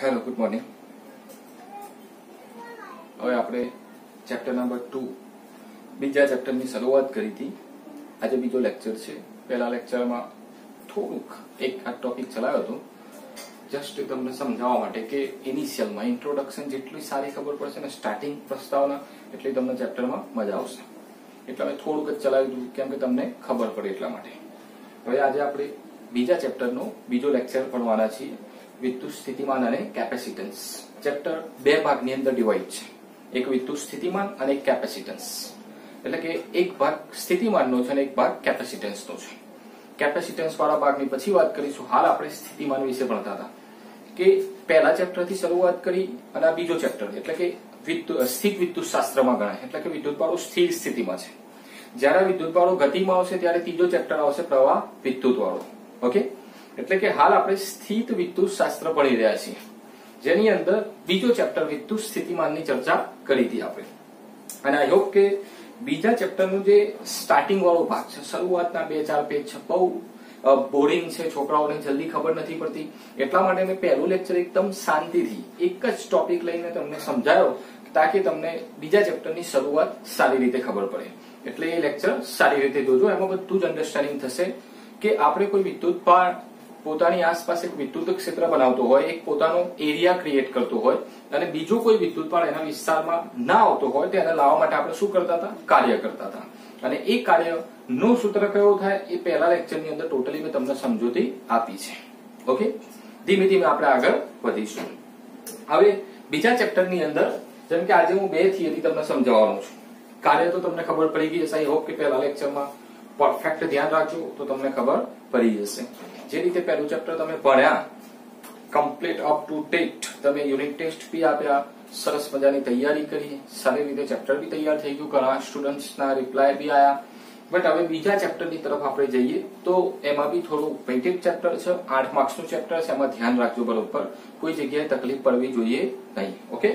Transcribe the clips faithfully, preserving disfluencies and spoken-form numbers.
Hello, good morning. હવે આપણે chapter number two બીજા ચેપ્ટરની શરૂઆત કરી હતી. આજે બીજો લેક્ચર છે. પહેલા લેક્ચરમાં થોડુંક એક આ ટોપિક ચલાવ્યો હતો જસ્ટ તમને સમજાવવા માટે કે ઇનિશિયલમાં ઇન્ટ્રોડક્શન જેટલી સારી ખબર પડશે ને સ્ટાર્ટિંગ પ્રસ્તાવના એટલી તમને ચેપ્ટરમાં મજા આવશે. એટલે અમે થોડુંક જ ચલાવ્યું હતું કેમ કે તમને ખબર પડે એટલા માટે. હવે આજે આપણે બીજા ચેપ્ટરનો બીજો લેક્ચર ભણવાના છીએ. વિદ્યુત સ્થિતિમાન અને કેપેસિટન્સ. ચેપ્ટર બે ભાગની અંદર ડિવાઈડ છે. એક વિદ્યુત સ્થિતિમાન અને એક કેપેસિટન્સ. એટલે કે એક ભાગ સ્થિતિમાનનો છે અને એક ભાગ કેપેસિટન્સનો છે. કેપેસિટન્સ વાળા ભાગની પછી વાત કરીશું. હાલ આપણે સ્થિતિમાન વિશે ભણતા હતા કે પહેલા ચેપ્ટરથી શરૂઆત કરી અને આ બીજો ચેપ્ટર એટલે કે સ્થિત વિદ્યુત શાસ્ત્રમાં ગણાય. એટલે કે વિદ્યુત વાળો સ્થિર સ્થિતિમાં છે. જયારે વિદ્યુત વાળો ગતિમાં આવશે ત્યારે ત્રીજો ચેપ્ટર આવશે પ્રવાહ વિદ્યુત વાળો. ઓકે, એટલે કે હાલ આપણે સ્થિત વિદ્યુત શાસ્ત્ર ભણી રહ્યા છીએ જેની અંદર બીજો ચેપ્ટર વિદ્યુત સ્થિતિમાનની ચર્ચા કરી હતી આપણે. અને આઈ હોપ કે બીજા ચેપ્ટરનું જે સ્ટાર્ટિંગ વાળો ભાગ છે, શરૂઆતના બે ચાર પેજ છે, બહુ બોરિંગ છે, છોકરાઓને જલ્દી ખબર નથી પડતી. એટલા માટે મેં પહેલું લેક્ચર એકદમ શાંતિથી એક જ ટોપિક લઈને તમને સમજાયો તાકી તમને બીજા ચેપ્ટરની શરૂઆત સારી રીતે ખબર પડે. એટલે એ લેક્ચર સારી રીતે જોજો. એમાં બધું જ અન્ડરસ્ટેન્ડિંગ થશે કે આપણે કોઈ વિદ્યુત ભાર પોતાની આસપાસ એક વિદ્યુત ક્ષેત્ર બનાવતો હોય, એક પોતાનો એરિયા ક્રિએટ કરતો હોય અને બીજો કોઈ વિદ્યુત ભાર એના વિસ્તારમાં ના આવતો હોય તો એને લાવવા માટે આપણે શું કરતા હતા? કાર્ય કરતા હતા. અને એ કાર્યનું સૂત્ર કયું થાય એ પહેલા લેક્ચરની અંદર ટોટલી મેં તમને સમજૂતી આપી છે. ઓકે, ધીમે ધીમે આપણે આગળ વધીશું. હવે બીજા ચેપ્ટરની અંદર જેમ કે આજે હું બે થિયરી તમને સમજાવવાનો છું. કાર્ય તો તમને ખબર પડી ગઈ હશે. આઈ હોપ કે પહેલા લેક્ચરમાં પરફેક્ટ ધ્યાન રાખજો તો તમને ખબર પડી જશે. જે રીતે પહેલું ચેપ્ટર તમે ભણ્યા કમ્પ્લીટ અપ ટુ ડેટ, તમે યુનિટ ટેસ્ટ બી આપ્યા, સરસ મજાની તૈયારી કરી, સારી રીતે ચેપ્ટર બી તૈયાર થઈ ગયું, ઘણા સ્ટુડન્ટ્સના રિપ્લાય બી આવ્યા. બટ હવે બીજા ચેપ્ટરની તરફ આપણે જઈએ તો એમાં બી થોડું વેઇટેડ ચેપ્ટર છે, આઠ માર્ક્સનું ચેપ્ટર છે. એમાં ધ્યાન રાખજો બરોબર, કોઈ જગ્યાએ તકલીફ પડવી જોઈએ નહીં. ઓકે,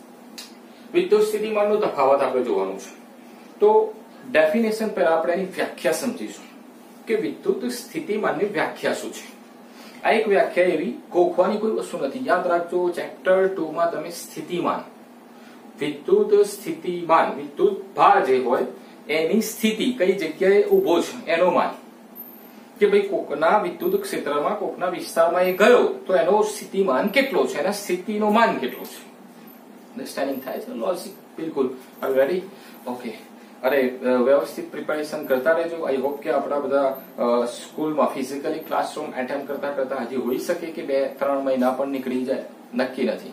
વિદ્યુત સ્થિતિમાનનો તફાવત આપણે જોવાનું છે. તો ડેફિનેશન પહેલા આપણે એની વ્યાખ્યા સમજીશું કે વિદ્યુત સ્થિતિમાનની વ્યાખ્યા શું છે. આ એક વ્યાખ્યા એવી ગોખવાની કોઈ વસ્તુ નથી. યાદ રાખજો, ચેપ્ટર ટુ માં તમે સ્થિતિમાન, વિદ્યુત સ્થિતિમાન, વિદ્યુત ભાર જે હોય એની સ્થિતિ કઈ જગ્યાએ ઉભો છે એનો માન, કે ભાઈ કોકના વિદ્યુત ક્ષેત્રમાં કોકના વિસ્તારમાં એ ગયો તો એનો સ્થિતિમાન કેટલો છે, એના સ્થિતિનો માન કેટલો છે. અન્ડરસ્ટેન્ડિંગ થાય છે? લોજિક બિલકુલ. Are ready? ઓકે. અરે વ્યવસ્થિત પ્રિપેરેશન કરતા રહેજો. આઈ હોપ કે આપણા બધા સ્કૂલમાં ફિઝિકલી ક્લાસરૂમ એટેન્ડ કરતા કરતા હજી હોઈ શકે કે બે ત્રણ મહિના પણ નીકળી જાય, નક્કી નથી.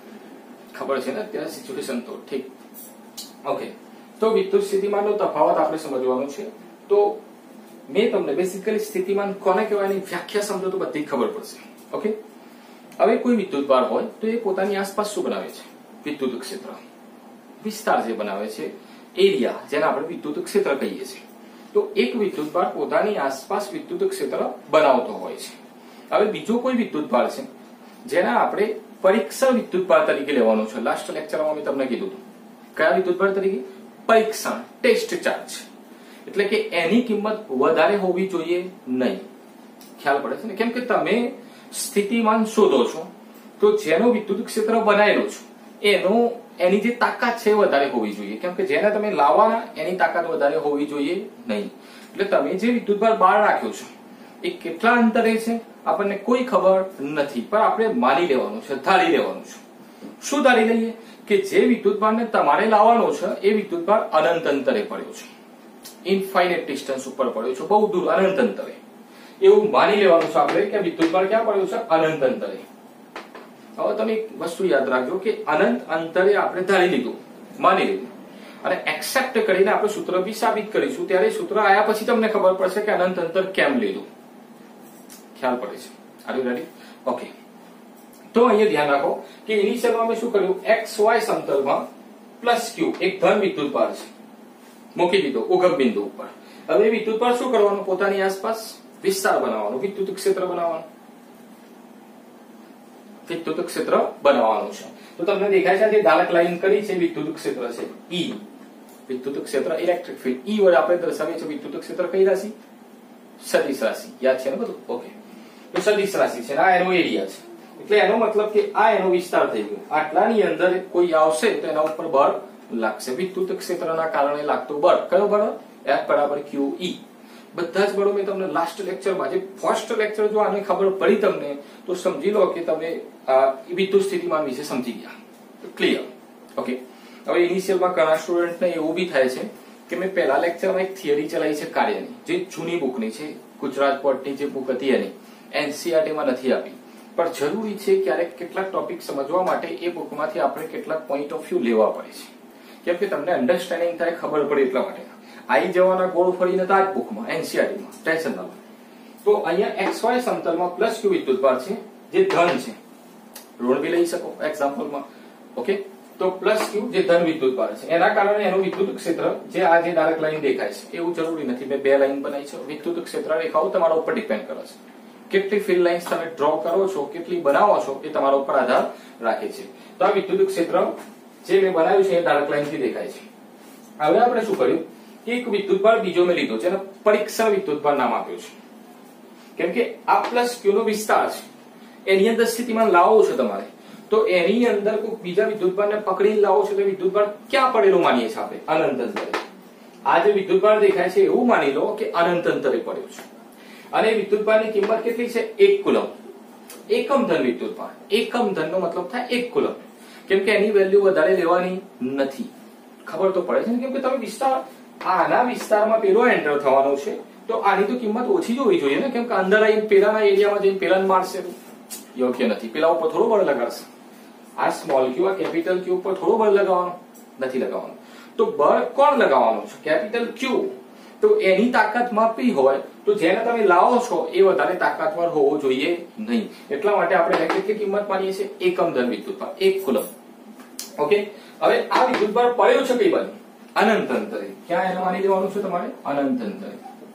ખબર છે ને અત્યારે સિચ્યુએશન તો ઠીક. ઓકે, તો વિદ્યુત સ્થિતિમાનનો તફાવત આપણે સમજવાનું છે. તો મેં તમને બેસિકલી સ્થિતિમાન કોને કહેવાયની વ્યાખ્યા સમજો તો બધી ખબર પડશે. ઓકે, હવે કોઈ વિદ્યુત ભાર હોય તો એ પોતાની આસપાસ શું બનાવે છે? વિદ્યુત ક્ષેત્ર, વિસ્તાર જે બનાવે છે, એરિયા, જેને આપણે વિદ્યુત ક્ષેત્ર કહીએ છીએ. તો એક વિદ્યુત ભાર પોતાની આસપાસ વિદ્યુત ક્ષેત્ર બનાવતો હોય છે. હવે બીજો કોઈ વિદ્યુત ભાર છે જેને આપણે પરીક્ષણ વિદ્યુત ભાર તરીકે લેવાનો છે. લાસ્ટ લેક્ચરમાં મેં તમને કીધું હતું કયા વિદ્યુત ભાર તરીકે? પરીક્ષણ, ટેસ્ટ ચાર્જ. એટલે કે એની કિંમત વધારે હોવી જોઈએ નહીં. ખ્યાલ પડે છે ને? કેમ કે તમે સ્થિતિમાન શોધો છો તો જેનો વિદ્યુત ક્ષેત્ર બનાવેલો છો એનો એની જે તાકાત છે વધારે હોવી જોઈએ. કેમ કે જેને તમે લાવવાના એની તાકાત વધારે હોવી જોઈએ નહીં. એટલે તમે જે વિદ્યુતભાર બહાર રાખ્યો છો એ કેટલા અંતરે છે આપણને કોઈ ખબર નથી, પણ આપણે માની લેવાનું છે, ધારી લેવાનું છે. શું ધારી લઈએ? કે જે વિદ્યુતભારને તમારે લાવવાનો છે એ વિદ્યુતભાર અનંત અંતરે પડ્યો છે, ઇનફાઇનાઇટ ડિસ્ટન્સ ઉપર પડ્યો છે, બહુ દૂર અનંત અંતરે. એવું માની લેવાનું છે આપણે કે વિદ્યુતભાર ક્યાં પડ્યો છે? અનંત અંતરે. હવે તમે એક વસ્તુ યાદ રાખજો કે અનંત અંતરે આપણે ધારી લીધું, માની લીધું, અને એક્સેપ્ટ કરીને આપણે સૂત્ર બી સાબિત કરીશું. ત્યારે સૂત્ર આવ્યા પછી તમને ખબર પડશે કે અનંત અંતર કેમ લીધું. ખ્યાલ પડે છે? Are you ready? ઓકે, તો અહીંયા ધ્યાન રાખો કે ઇનિશિયલમાં અમે શું કર્યું? એક્સ વાય સમતલમાં પ્લસ ક્યુ એક ધન વિદ્યુત ભાર છે, મૂકી દીધો ઉગમ બિંદુ ઉપર. હવે વિદ્યુત ભાર શું કરવાનું? પોતાની આસપાસ વિસ્તાર બનાવવાનો, વિદ્યુત ક્ષેત્ર બનાવવાનું, વિદ્યુત ક્ષેત્ર બનાવવાનું છે. તો તમને દેખાય છે જે ડાર્ક લાઈન કરી છે વિદ્યુત ક્ષેત્ર છે ઈ. વિદ્યુત ક્ષેત્ર ઇલેક્ટ્રિક ફિલ્ડ ઈ વડે આપણે દર્શાવીએ છીએ વિદ્યુત ક્ષેત્ર. કઈ રાશિ? સદિશ રાશિ. યાદ છે ને બધું? ઓકે, તો સદિશ રાશિ છે, આ એનો એરિયા છે. એટલે એનો મતલબ કે આ એનો વિસ્તાર થઈ ગયો. આટલાની અંદર કોઈ આવશે તો એના ઉપર બળ લાગશે. વિદ્યુત ક્ષેત્રના કારણે લાગતું બળ કયો બળ? F બરાબર ક્યુ ઈ. બધા જ બળો મેં તમને લાસ્ટ લેક્ચરમાં, જે ફર્સ્ટ લેક્ચર જો આને ખબર પડી તમને તો સમજી લો કે તમે વિદ્યુત સ્થિતિમાન વિશે સમજી ગયા. ક્લિયર? ઓકે. હવે ઇનિશિયલમાં ઘણા સ્ટુડન્ટને એવું બી થાય છે કે મેં પહેલા લેક્ચરમાં એક થિયરી ચલાવી છે કાર્યની, જે જૂની બુકની છે, ગુજરાત બોર્ડની જે બુક હતી એની, એનસીઆરટીમાં નથી આપી. પણ જરૂરી છે ક્યારેક કેટલાક ટોપિક સમજવા માટે એ બુકમાંથી આપણે કેટલાક પોઈન્ટ ઓફ વ્યૂ લેવા પડે છે, કેમ કે તમને અન્ડરસ્ટેન્ડિંગ થાય, ખબર પડે એટલા માટે. આવી જવાના ગોળ ફરીને તો આ જ બુકમાં, એનસીઆરટીમાં, ટેન્શન ના લો. તો અહીંયા એક્સ વાય સમતલમાં પ્લસ ક્યુ વિદ્યુતભાર છે, જે ધન છે. ઋણ બી લઈ શકો એક્ઝામ્પલમાં. ઓકે, તો પ્લસ ક્યુ જે ધન વિદ્યુતભાર છે, એના કારણે એનું વિદ્યુત ક્ષેત્ર જે આ જે ડાર્ક લાઈન દેખાય છે એવું જરૂરી નથી. મેં બે લાઈન બનાવી છે. વિદ્યુત ક્ષેત્ર રેખાઓ તમારા ઉપર ડિપેન્ડ કરે છે. કેટલી ફિલ્ડ લાઇન્સ તમે ડ્રો કરો છો, કેટલી બનાવો છો, એ તમારા ઉપર આધાર રાખે છે. તો આ વિદ્યુત ક્ષેત્ર જે મેં બનાવ્યું છે એ ડાર્ક લાઈન થી દેખાય છે. હવે આપણે શું કર્યું કે એક વિદ્યુતભાર બીજો મેં લીધો છે, પરીક્ષણ વિદ્યુતભાર નામ આપ્યું છે, કેમ કે આ પ્લસ ક્યુ નો વિસ્તાર છે, એની અંદર સ્થિતિમાન લાવવો છે તમારે. તો એની અંદર કોઈ બીજા વિદ્યુતભારને પકડીને લાવો છો તો વિદ્યુતભાર ક્યાં પડેલો માનીએ છીએ આપણે? અનંત અંતરે. આ જે વિદ્યુતભાર દેખાય છે એવું માની લો કે અનંત અંતરે પડ્યો છે. અને વિદ્યુતભારની કિંમત કેટલી છે? એક કુલમ. એકમ ધન વિદ્યુતભાર. એકમ ધન નો મતલબ થાય એક કુલમ, કેમ કે એની વેલ્યુ વધારે લેવાની નથી. ખબર તો પડે છે ને, કેમ કે તમે વિસ્તાર આના વિસ્તારમાં પેલો એન્ટર થવાનો છે તો આની તો કિંમત ઓછી જ હોવી જોઈએ ને, કેમ કે અંદર આવીને પેલાના એરિયામાં જઈને પેલાને મારશે તો યોગ્ય નથી. પેલા ઉપર થોડો બળ લગાડશે. આ સ્મોલ ક્યુ, આ કેપિટલ ક્યુ ઉપર થોડો બળ લગાવવાનો નથી લગાવવાનો. તો બળ કોણ લગાવવાનું છે? Capital q. તો એની તાકાત માપવી હોય તો જેને તમે લાવો છો એ વધારે તાકાતવાર હોવો જોઈએ નહીં. એટલા માટે આપણે કેટલી કિંમત માનીએ છીએ? એકમ ધન વિદ્યુતભાર, એક કુલમ. ઓકે. હવે આ વિદ્યુતભાર પડ્યો છે કઈ બાજુ? અનંત અંતરે. ક્યાં એને માની લેવાનું છે તમારે? અનંત અંતરે.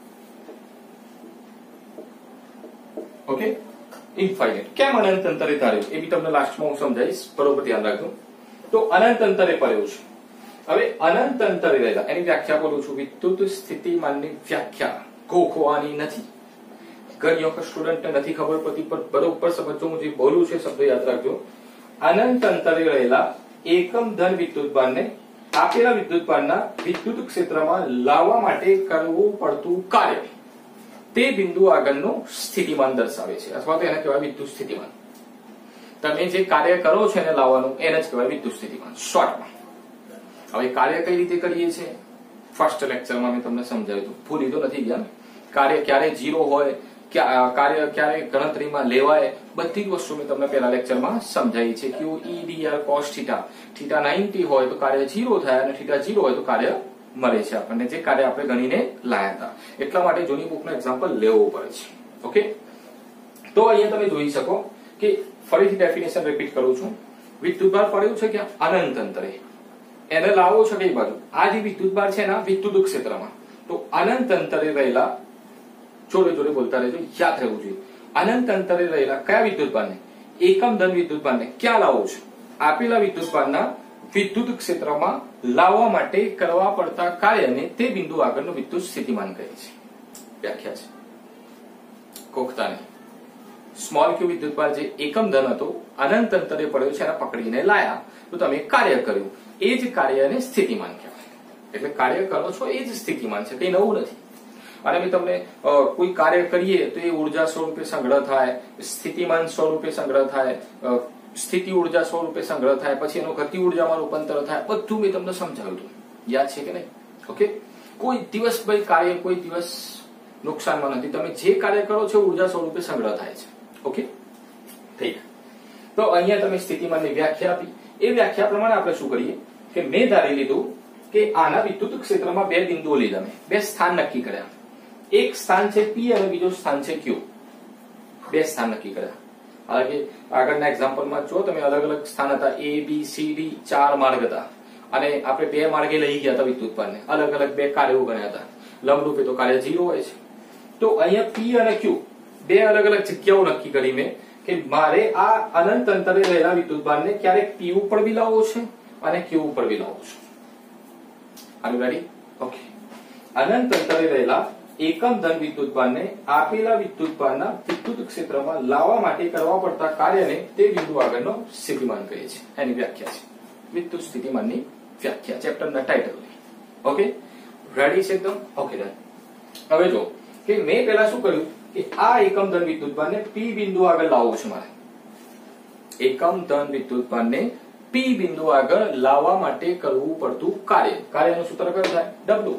ઓકે. ઇન્ફાઇનાઇટ. કેમ અનંત અંતરે ધાર્યું એ બી તમને લાસ્ટમાં હું સમજાવીશ, બરોબર ધ્યાન રાખજો. તો અનંત અંતરે પડ્યો છે. હવે અનંત અંતરે રહેલા એની વ્યાખ્યા બોલું છું. વિદ્યુત સ્થિતિમાનની વ્યાખ્યા ગોખવાની નથી. ઘણી વખત સ્ટુડન્ટને નથી ખબર પડતી, પણ બરોબર સમજો. હું જે બોલું છે શબ્દ યાદ રાખજો. અનંત અંતરે રહેલા એકમ ધન વિદ્યુતભારને આપેલા વિદ્યુતભારના વિદ્યુત ક્ષેત્રમાં લાવવા માટે કરવું પડતું કાર્ય તે બિંદુ આગળનું સ્થિતિમાન દર્શાવે છે, અથવા તો એને કહેવાય વિદ્યુત સ્થિતિમાન. તમે જે કાર્ય કરો છો એને લાવવાનું, એને જ કહેવાય વિદ્યુત સ્થિતિમાન શોર્ટમાં. હવે કાર્ય કઈ રીતે કરીએ છીએ? ફર્સ્ટ લેક્ચરમાં મેં તમને સમજાવ્યું હતું, ભૂલી તો નથી ગયા. કાર્ય ક્યારે જીરો હોય, કાર્ય ક્યારે ગણતરીમાં લેવાય, બધી જ વસ્તુ મેં તમને પહેલા લેક્ચરમાં સમજાવી છે. Q e d r cos theta, theta ninety હોય તો કાર્ય જીરો થાય, અને થીટા જીરો હોય તો કાર્ય મળે છે આપણને, જે કાર્ય આપણે ગણીને લાયા હતા. એટલા માટે જૂની બુકનો એક્ઝામ્પલ લેવો પડે છે. ઓકે. તો અહીંયા તમે જોઈ શકો કે ફરીથી ડેફિનેશન રિપીટ કરું છું. વિદ્યુતભાર પડ્યું છે કે અનંત અંતરે, એને લાવો છો કઈ બાજુ? આ જે વિદ્યુતભાર છે ને વિદ્યુત ક્ષેત્રમાં. તો અનંત અંતરે રહેલા, જોડે જોડે બોલતા રહેજો, યાદ રહેવું જોઈએ. અનંત અંતરે રહેલા કયા વિદ્યુતભારને? એકમ ધન વિદ્યુતભારને ક્યાં લાવવું છે? આપેલા વિદ્યુતભારના વિદ્યુત ક્ષેત્રમાં લાવવા માટે કરવા પડતા કાર્યને તે બિંદુ આગળનું વિદ્યુત સ્થિતિમાન કહે છે. વ્યાખ્યા છે, કોખતા નહીં. સ્મોલ ક્યુ વિદ્યુતભાર જે એકમ ધન હતો, અનંત અંતરે પડ્યો છે, એને પકડીને લાયા તો તમે કાર્ય કર્યું, એ જ કાર્યને સ્થિતિમાન કહેવાય. એટલે કાર્ય કરો છો એ જ સ્થિતિમાન છે, કઈ નવું નથી. અને મેં તમને કોઈ કાર્ય કરીએ તો એ ઉર્જા સ્વરૂપે સંગ્રહ થાય, સ્થિતિમાન સ્વરૂપે સંગ્રહ થાય, સ્થિતિ ઉર્જા સ્વરૂપે સંગ્રહ થાય, પછી એનો ગતિ ઉર્જામાં રૂપાંતર થાય, બધું મેં તમને સમજાવ્યું હતું. યાદ છે કે નહીં? ઓકે. કોઈ દિવસ ભાઈ કાર્ય કોઈ દિવસ નુકસાનમાં નથી. તમે જે કાર્ય કરો છો ઉર્જા સ્વરૂપે સંગ્રહ થાય છે. ઓકે. ઠીક. તો અહીંયા તમે સ્થિતિમાનની વ્યાખ્યા આપી. એ વ્યાખ્યા પ્રમાણે આપણે શું કરીએ કે મેં ધારી લીધું કે આના વિદ્યુત ક્ષેત્રમાં બે બિંદુઓ લીધા, મેં બે સ્થાન નક્કી કર્યા. એક સ્થાન છે પી અને બીજો સ્થાન છે ક્યુ. બે સ્થાન નક્કી કર્યા. હાલાકી આગળના એક્ઝામ્પલમાં જો તમે અલગ અલગ સ્થાન હતા, એ બી સી ડી, ચાર માર્ગ હતા, અને આપણે બે માર્ગે લઈ ગયા હતા વિદ્યુતભારને, અલગ અલગ બે કાર્યો ગણ્યા હતા. લંબરૂપે તો કાર્ય જીરો હોય છે. તો અહીંયા પી અને ક્યુ બે અલગ અલગ જગ્યાઓ નક્કી કરી મેં કે મારે આ અનંત અંતરે રહેલા વિદ્યુતભારને ક્યારેક પી ઉપર બી લાવવો છે અને ક્યુ ઉપર બી લાવવો છે. Are you ready? ઓકે. અનંત અંતરે રહેલા એકમ ધન વિદ્યુતભારને આપેલા વિદ્યુતભારના વિદ્યુત ક્ષેત્રમાં લાવવા માટે કરવા પડતા કાર્યને તે બિંદુ આગળનો સ્થિતિમાન કહીએ છીએ. એની વ્યાખ્યા છે વિદ્યુત સ્થિતિમાનની વ્યાખ્યા ચેપ્ટરના ટાઇટલની. ઓકે, રેડી છે એકદમ? Okay done. હવે જો કે મેં પહેલા શું કર્યું કે આ એકમ ધન વિદ્યુતભારને પી બિંદુ આગળ લાવવું છે મારે. એકમ ધન વિદ્યુતભારને પી બિંદુ આગળ લાવવા માટે કરવું પડતું કાર્ય. કાર્યનું સૂત્ર કયું થાય? ડબલ્યુ.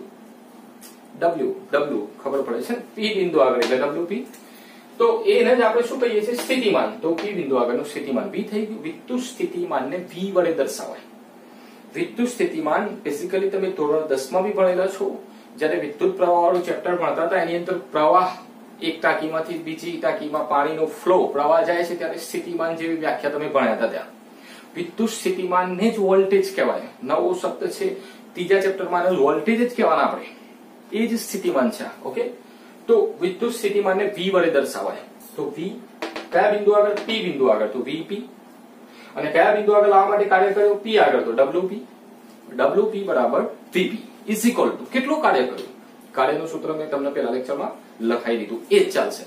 ડબલ્યુ ડબલ્યુ ખબર પડે છે પી બિંદુ આગળ એટલે ડબલ્યુ પી. તો એને જ આપણે શું કહીએ છીએ? સ્થિતિમાન. તો પી બિંદુ આગળનું સ્થિતિમાન વી થઈ ગયું. વિદ્યુત સ્થિતિમાનને વી વડે દર્શાવાય. વિદ્યુત સ્થિતિમાન બેસિકલી તમે ધોરણ દસ માં બી ભણેલા છો. જ્યારે વિદ્યુત પ્રવાહ વાળું ચેપ્ટર ભણતા હતા એની અંદર પ્રવાહ એક ટાંકીમાંથી બીજી ટાંકીમાં પાણીનો ફ્લો પ્રવાહ જાય છે ત્યારે સ્થિતિમાન જેવી વ્યાખ્યા તમે ભણ્યા હતા ત્યાં. વિદ્યુત સ્થિતિમાનને જ વોલ્ટેજ કહેવાય. નવો શબ્દ છે ત્રીજા ચેપ્ટરમાં વોલ્ટેજ જ કહેવાના આપણે. એ જ સ્થિતિમાન છે. ઓકે, તો વિદ્યુત સ્થિતિમાનને વી વડે દર્શાવાય. તો વી કયા બિંદુ આગળ? પી બિંદુ આગળ. તો વીપી. અને કયા બિંદુ આગળ લાવવા માટે કાર્ય કર્યો? પી આગળ. તો ડબલ્યુપી. ડબલ્યુપી બરાબર વીપી ઇઝ ઇક્વલ ટુ કેટલું કાર્ય કર્યું? કાર્યનું સૂત્ર મેં તમને પહેલા લેક્ચરમાં લખાઈ દીધું, એ જ ચાલશે.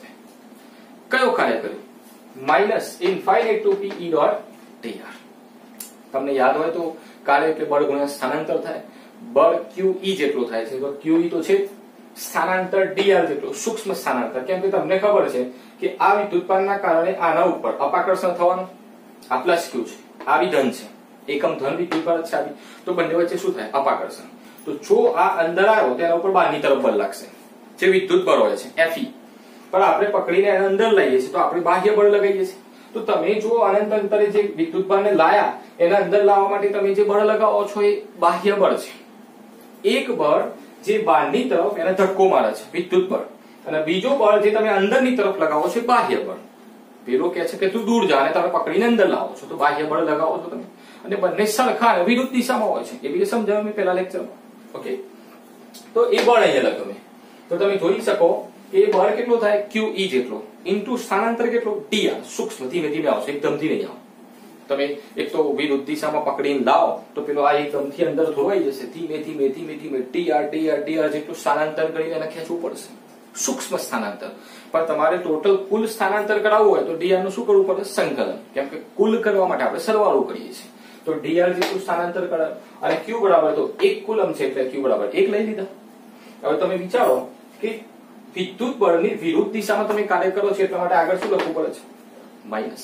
કયો કાર્ય કર્યું? Minus infinite to p e dot TR. તમને યાદ હોય તો કાર્ય એટલે બળ ગુણ્યા સ્થાનાંતર થાય. બળ ક્યુ ઈ જેટલો થાય છે. તો ક્યુ ઈ તો છે, સ્થાનાંતર ડીઆર જેટલો, સૂક્ષ્મ સ્થાનાંતર. કેમ કે તમને ખબર છે કે આ વિદ્યુતભારના કારણે આના ઉપર અપાકર્ષણ થવાનું. આ પ્લસ ક્યુ છે, આવી ધન છે, એકમ ધન વિદ્યુતભાર છે આવી. તો બંને વચ્ચે શું થાય? અપાકર્ષણ. તો જો આ અંદર આવ્યો તેના ઉપર બહારની તરફ બળ લાગશે, જે વિદ્યુત બળ હોય છે એફઈ. પણ આપણે પકડીને એને અંદર લઈએ છીએ તો આપણે બાહ્ય બળ લગાવીએ છીએ. તો તમે જો અનંત અંતરે જે વિદ્યુતભારને લાયા એના અંદર લાવવા માટે તમે જે બળ લગાવો છો એ બાહ્ય બળ છે. એક બળ જે બહારની તરફ એને ધક્કો મારે છે, વિદ્યુત બળ. અને બીજો બળ જે તમે અંદરની તરફ લગાવો છો બાહ્ય બળ. પેલો કહે છે કે તું દૂર જા અને તમે પકડીને અંદર લાવો છો તો બાહ્ય બળ લગાવો છો તમે. અને બંને સરખા અને વિરુદ્ધ દિશામાં હોય છે. એ બી સમજાવ્યું મેં પહેલા લેક્ચરમાં. ઓકે, તો એ બળ અહીંયા લખો મેં. તો તમે જોઈ શકો કે એ બળ કેટલો થાય? ક્યુ ઈ જેટલો ઇન્ટુ સ્થાનાંતર કેટલો? ડીઆર. સૂક્ષ્મ ધીમે ધીમે આવશે, એકદમથી નહીં આવો. તમે એક તો વિરુદ્ધ દિશામાં પકડીને લાવો તો પેલો આ એકદમથી અંદર ધોવાઈ જશે. ધીમે ધીમે ધીમે ધીમે ટીઆર ટીઆર ટીઆર જેટલું સ્થાનાંતર કરીને એને ખેંચવું પડશે, સૂક્ષ્મ સ્થાનાંતર. પણ તમારે ટોટલ કુલ સ્થાનાંતર કરાવવું હોય તો ડીઆર નું શું કરવું પડે? સંકલન. કેમ કે કુલ કરવા માટે આપણે સરવાળો કરીએ છીએ. તો ડીઆર જેટલું સ્થાનાંતર કરાવ અને ક્યુ બરાબર તો એક કુલમ છે એટલે ક્યુ બરાબર એક લઈ લીધા. હવે તમે વિચારો કે વિદ્યુત બળની વિરુદ્ધ દિશામાં તમે કાર્ય કરો છો એટલા માટે આગળ શું લખવું પડે છે? માઇનસ.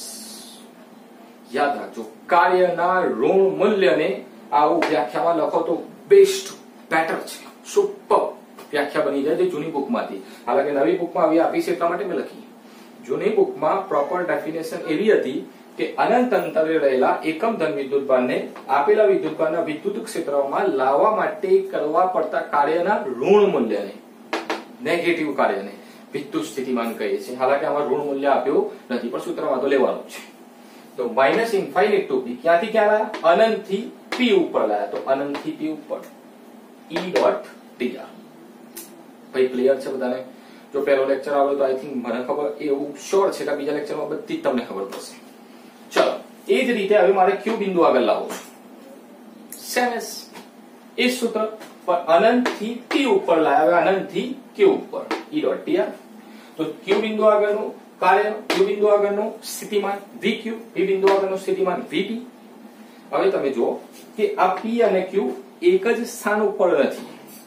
યાદ રાખજો, કાર્યના ઋણ મૂલ્યને આવું વ્યાખ્યામાં લખો તો બેસ્ટ બેટર છે, સુપર વ્યાખ્યા બની જાય. જૂની બુકમાંથી, હાલાકી નવી બુકમાં આવી આપી છે એટલા માટે મેં લખી. જૂની બુકમાં પ્રોપર ડેફિનેશન એવી હતી કે અનંત અંતરે રહેલા એકમ ધન વિદ્યુતભારને આપેલા વિદ્યુતભારના વિદ્યુત ક્ષેત્રમાં લાવવા માટે કરવા પડતા કાર્યના ઋણ મૂલ્યને, નેગેટિવ કાર્યને વિદ્યુત સ્થિતિમાન કહીએ છીએ. હાલાકી આમાં ઋણ મૂલ્ય આપ્યું નથી પણ સૂત્રમાં તો લેવાનું છે. તો માઇનસ ઇન્ફાઇનાઇટ ટુ પી ક્યાંથી ક્યાં લાયા? અનંત થી પી ઉપર લાયા. તો અનંત થી પી ઉપર ઈ ડોટ ટીઆર. ભાઈ ક્લિયર છે બધાને? જો પહેલો લેક્ચર આવ્યો તો આઈ થિંક મને ખબર એવું શ્યોર છે કે બીજા લેક્ચરમાં બધી જ તમને ખબર પડશે. ચલો, એ જ રીતે હવે મારે ક્યુ બિંદુ આગળ લાવવું છે. સેમ એસ એ સૂત્ર પણ અનંત થી પી ઉપર લાયા. અનંત થી ક્યુ ઉપર ઈ ડોટ ટીઆર. તો ક્યુ બિંદુ આગળનું કાર્ય, ક્યુ બિંદુ આગળનું સ્થિતિમાન વી ક્યુ, પી બિંદુ આગળનું સ્થિતિમાન વીપી. હવે તમે જુઓ કે આ પી અને ક્યુ એક જ સ્થાન ઉપર નથી.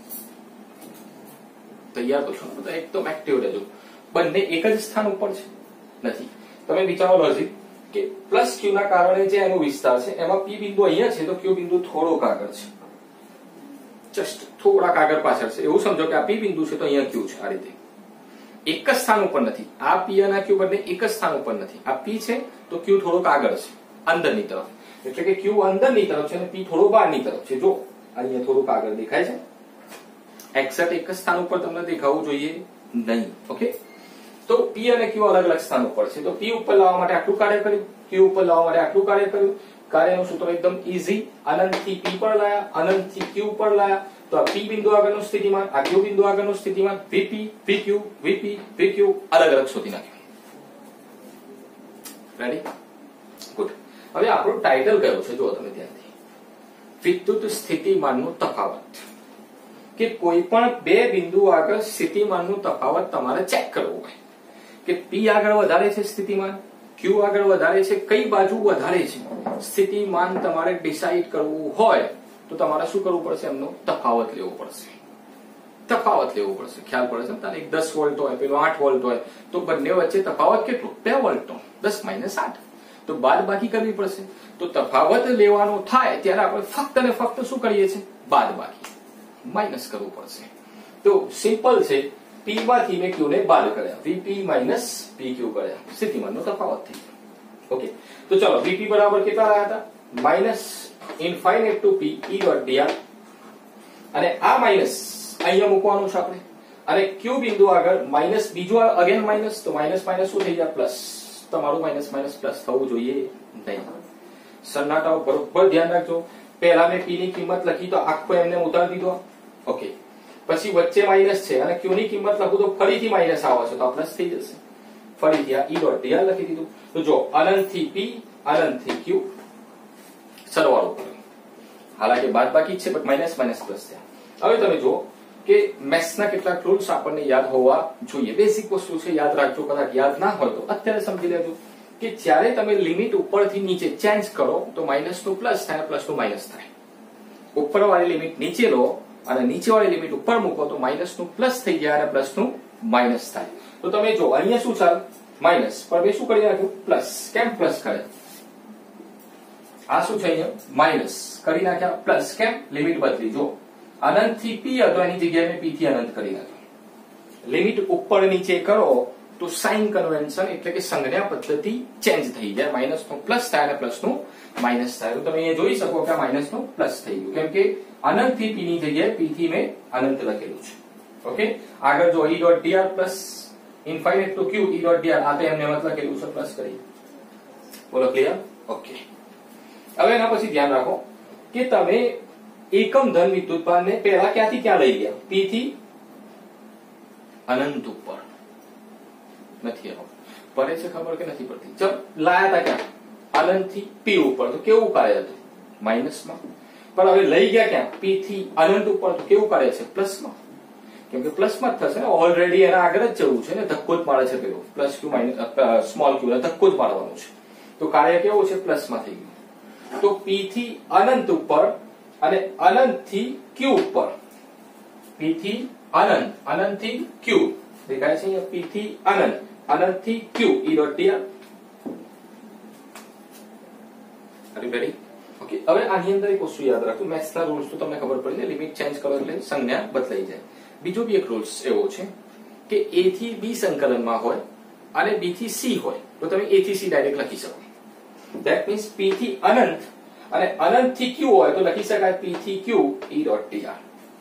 તૈયાર તો છો બધા? એકદમ એક્ટિવ રહેજો. બંને એક જ સ્થાન ઉપર છે નથી. તમે વિચારો લોજિક કે પ્લસ ક્યુ ના કારણે જે એનો વિસ્તાર છે એમાં પી બિંદુ અહીંયા છે તો ક્યુ બિંદુ થોડોક આગળ છે, જસ્ટ થોડાક આગળ પાછળ છે. એવું સમજો કે આ પી બિંદુ છે તો અહીંયા ક્યુ છે. આ રીતે એક જ સ્થાન ઉપર નથી. આ પી અને ક્યુ બંને એક જ સ્થાન ઉપર નથી. આ પી છે તો ક્યુ થોડોક આગળ છે, અંદરની તરફ. એટલે કે ક્યુ અંદરની તરફ છે અને પી થોડો બહારની તરફ છે. જો અહીંયા થોડુંક આગળ દેખાય છે. એક્ઝેક્ટ એક જ સ્થાન ઉપર તમને દેખાવું જોઈએ નહીં. ઓકે, તો પી અને ક્યુ અલગ અલગ સ્થાન ઉપર છે. તો પી ઉપર લાવવા માટે આટલું કાર્ય કર્યું, ક્યુ ઉપર લાવવા માટે આટલું કાર્ય કર્યું. કાર્યનું સૂત્ર એકદમ ઈઝી. અનંત થી પી પર લાયા, અનંત થી ક્યુ પર લાયા. તો આ પી બિંદુ આગળનું સ્થિતિમાન, આ ક્યુ બિંદુ આગળનું સ્થિતિમાન વીપી, વીક્યુ, વીપી, વીક્યુ અલગ અલગ શોધી નાખ્યું. રેડી? ગુડ. હવે આપણું ટાઇટલ કયો છે જુઓ તમે ધ્યાનથી. વિદ્યુત સ્થિતિમાનનો તફાવત. કે કોઈ પણ બે બિંદુ આગળ સ્થિતિમાનનું તફાવત તમારે ચેક કરવું હોય કે પી આગળ વધારે છે સ્થિતિમાન, ક્યુ આગળ વધારે છે, કઈ બાજુ વધારે છે સ્થિતિમાન તમારે ડિસાઈડ કરવું હોય તો તમારે શું કરવું પડશે? એમનો તફાવત લેવો પડશે. તફાવત લેવો પડશે. ખ્યાલ પડે છે તારે? એક દસ વોલ્ટ હોય, પેલો આઠ વોલ્ટ હોય, તો બંને વચ્ચે તફાવત કેટલો? બે વોલ્ટનો. દસ માઇનસ આઠ. તો બાદ બાકી કરવી પડશે. તો તફાવત લેવાનો થાય ત્યારે આપણે ફક્ત ને ફક્ત શું કરીએ છીએ? બાદ બાકી, માઇનસ કરવું પડશે. તો સિમ્પલ છે, પી માંથી મેં ક્યુ ને બાદ કર્યા, વીપી માઇનસ પીક્યુ કર્યા, સ્થિતિમાનનો તફાવત થઈ ગયો. ઓકે, તો ચલો વીપી બરાબર કેટલા રહ્યા હતા? Minus infinite to p e dot DR, અને આ માઇનસ અહીંયા મૂકવાનું છે આપણે, અને ક્યુ બિંદુ આગળ માઇનસ, બીજું અગેન માઇનસ, તો માઇનસ માઇનસ શું થઈ જાય? પ્લસ. તમારું માઇનસ માઇનસ પ્લસ થવું જોઈએ નહીં. સન્નાટાઓ બરોબર ધ્યાન રાખજો. પહેલા મેં પી ની કિંમત લખી તો આખો એમને ઉતારી દીધો. ઓકે, પછી વચ્ચે માઇનસ છે અને ક્યુ ની કિંમત લખું તો ફરીથી માઇનસ આવે છે તો આ પ્લસ થઈ જશે. ફરીથી આ ઈ ડોટ ડીઆર લખી દીધું. તો જો અનંત થી પી, અનંત થી ક્યુ, સરવાળો કર્યો. હાલાકી બાદ બાકી છે બટ માઇનસ માઇનસ પ્લસ થયા. હવે તમે જો કે મેથ્સના કેટલાક રૂલ્સ આપણને યાદ હોવા જોઈએ. બેસિક વસ્તુ છે, યાદ રાખજો. કદાચ યાદ ના હોય તો અત્યારે સમજી લેજો કે જ્યારે તમે લિમિટ ઉપરથી નીચે ચેન્જ કરો તો માઇનસ નું પ્લસ થાય, પ્લસ નું માઇનસ થાય. ઉપરવાળી લિમિટ નીચે લો અને નીચેવાળી લિમિટ ઉપર મૂકો તો માઇનસ નું પ્લસ થઈ જાય અને પ્લસ નું માઇનસ થાય. તો તમે જો અહીંયા શું ચાલે? માઇનસ, પણ મેં શું કરી નાખ્યું? પ્લસ. કેમ પ્લસ કરે? આ શું છે? અહીંયા માઇનસ કરી નાખ્યા, પ્લસ. કેમ? લિમિટ બદલી. જો અનંત થી પી હતો એની જગ્યાએ મેં પી થી અનંત કરી નાખ્યો. લિમિટ ઉપર નીચે કરો તો સાઇન કન્વેન્શન એટલે કે સંજ્ઞા પદ્ધતિ ચેન્જ થઈ જાય. માઇનસ નું પ્લસ થાય અને પ્લસ નું માઇનસ થાય. તો તમે અહીંયા જોઈ શકો કે માઇનસ નું પ્લસ થઈ ગયું, કેમ કે અનંત થી પી ની જગ્યાએ પી થી મેં અનંત લખેલું છે. ઓકે, આગળ જો e dot DR plus infinite to q e dot DR, આ તો એમને મત લખેલું છે પ્લસ કરી. બોલો ક્લિયર? ઓકે, હવે એના પછી ધ્યાન રાખો કે તમે એકમ ધન વિદ્યુતભારને પહેલા ક્યાંથી ક્યાં લઈ ગયા? પી થી અનંત ઉપર. નથી પડે છે ખબર કે નથી પડતી? ચલ લાયા હતા ક્યાં? અનંત થી પી ઉપર. તો કેવું કાર્ય હતું? માઇનસમાં. પણ હવે લઈ ગયા ક્યાં? પી થી અનંત ઉપર. તો કેવું કાર્ય છે? પ્લસમાં. કેમ કે પ્લસમાં જ થશે ને, ઓલરેડી એના આગળ જ જવું છે ને, ધક્કો જ મારે છે પેલો plus q minus small q ધક્કો જ મારવાનું છે. તો કાર્ય કેવું છે? પ્લસમાં થઈ ગયું. તો પી થી અનંત ઉપર અને અનંત થી ક્યુ ઉપર. પી થી અનંત, અનંત થી ક્યુ દેખાય છે અહીંયા. પી થી અનંત, અનંત થી q e dot DR. Ready? Okay, હવે આની અંદર એક વસ્તુ યાદ રાખજો. મેથ્સના રૂલ્સ તો તમને ખબર પડી જાય, લિમિટ ચેન્જ કરો એટલે સંજ્ઞા બદલાઈ જાય. બીજો બી એક રૂલ્સ એવો છે કે એ થી બી સંકલનમાં હોય અને બી થી સી હોય તો તમે એ થી સી ડાયરેક્ટ લખી શકો. ધેટ મીન્સ પી થી અનંત અને અનંત થી ક્યુ હોય તો લખી શકાય પી થી ક્યુ ઈ ડોટ ડીઆર.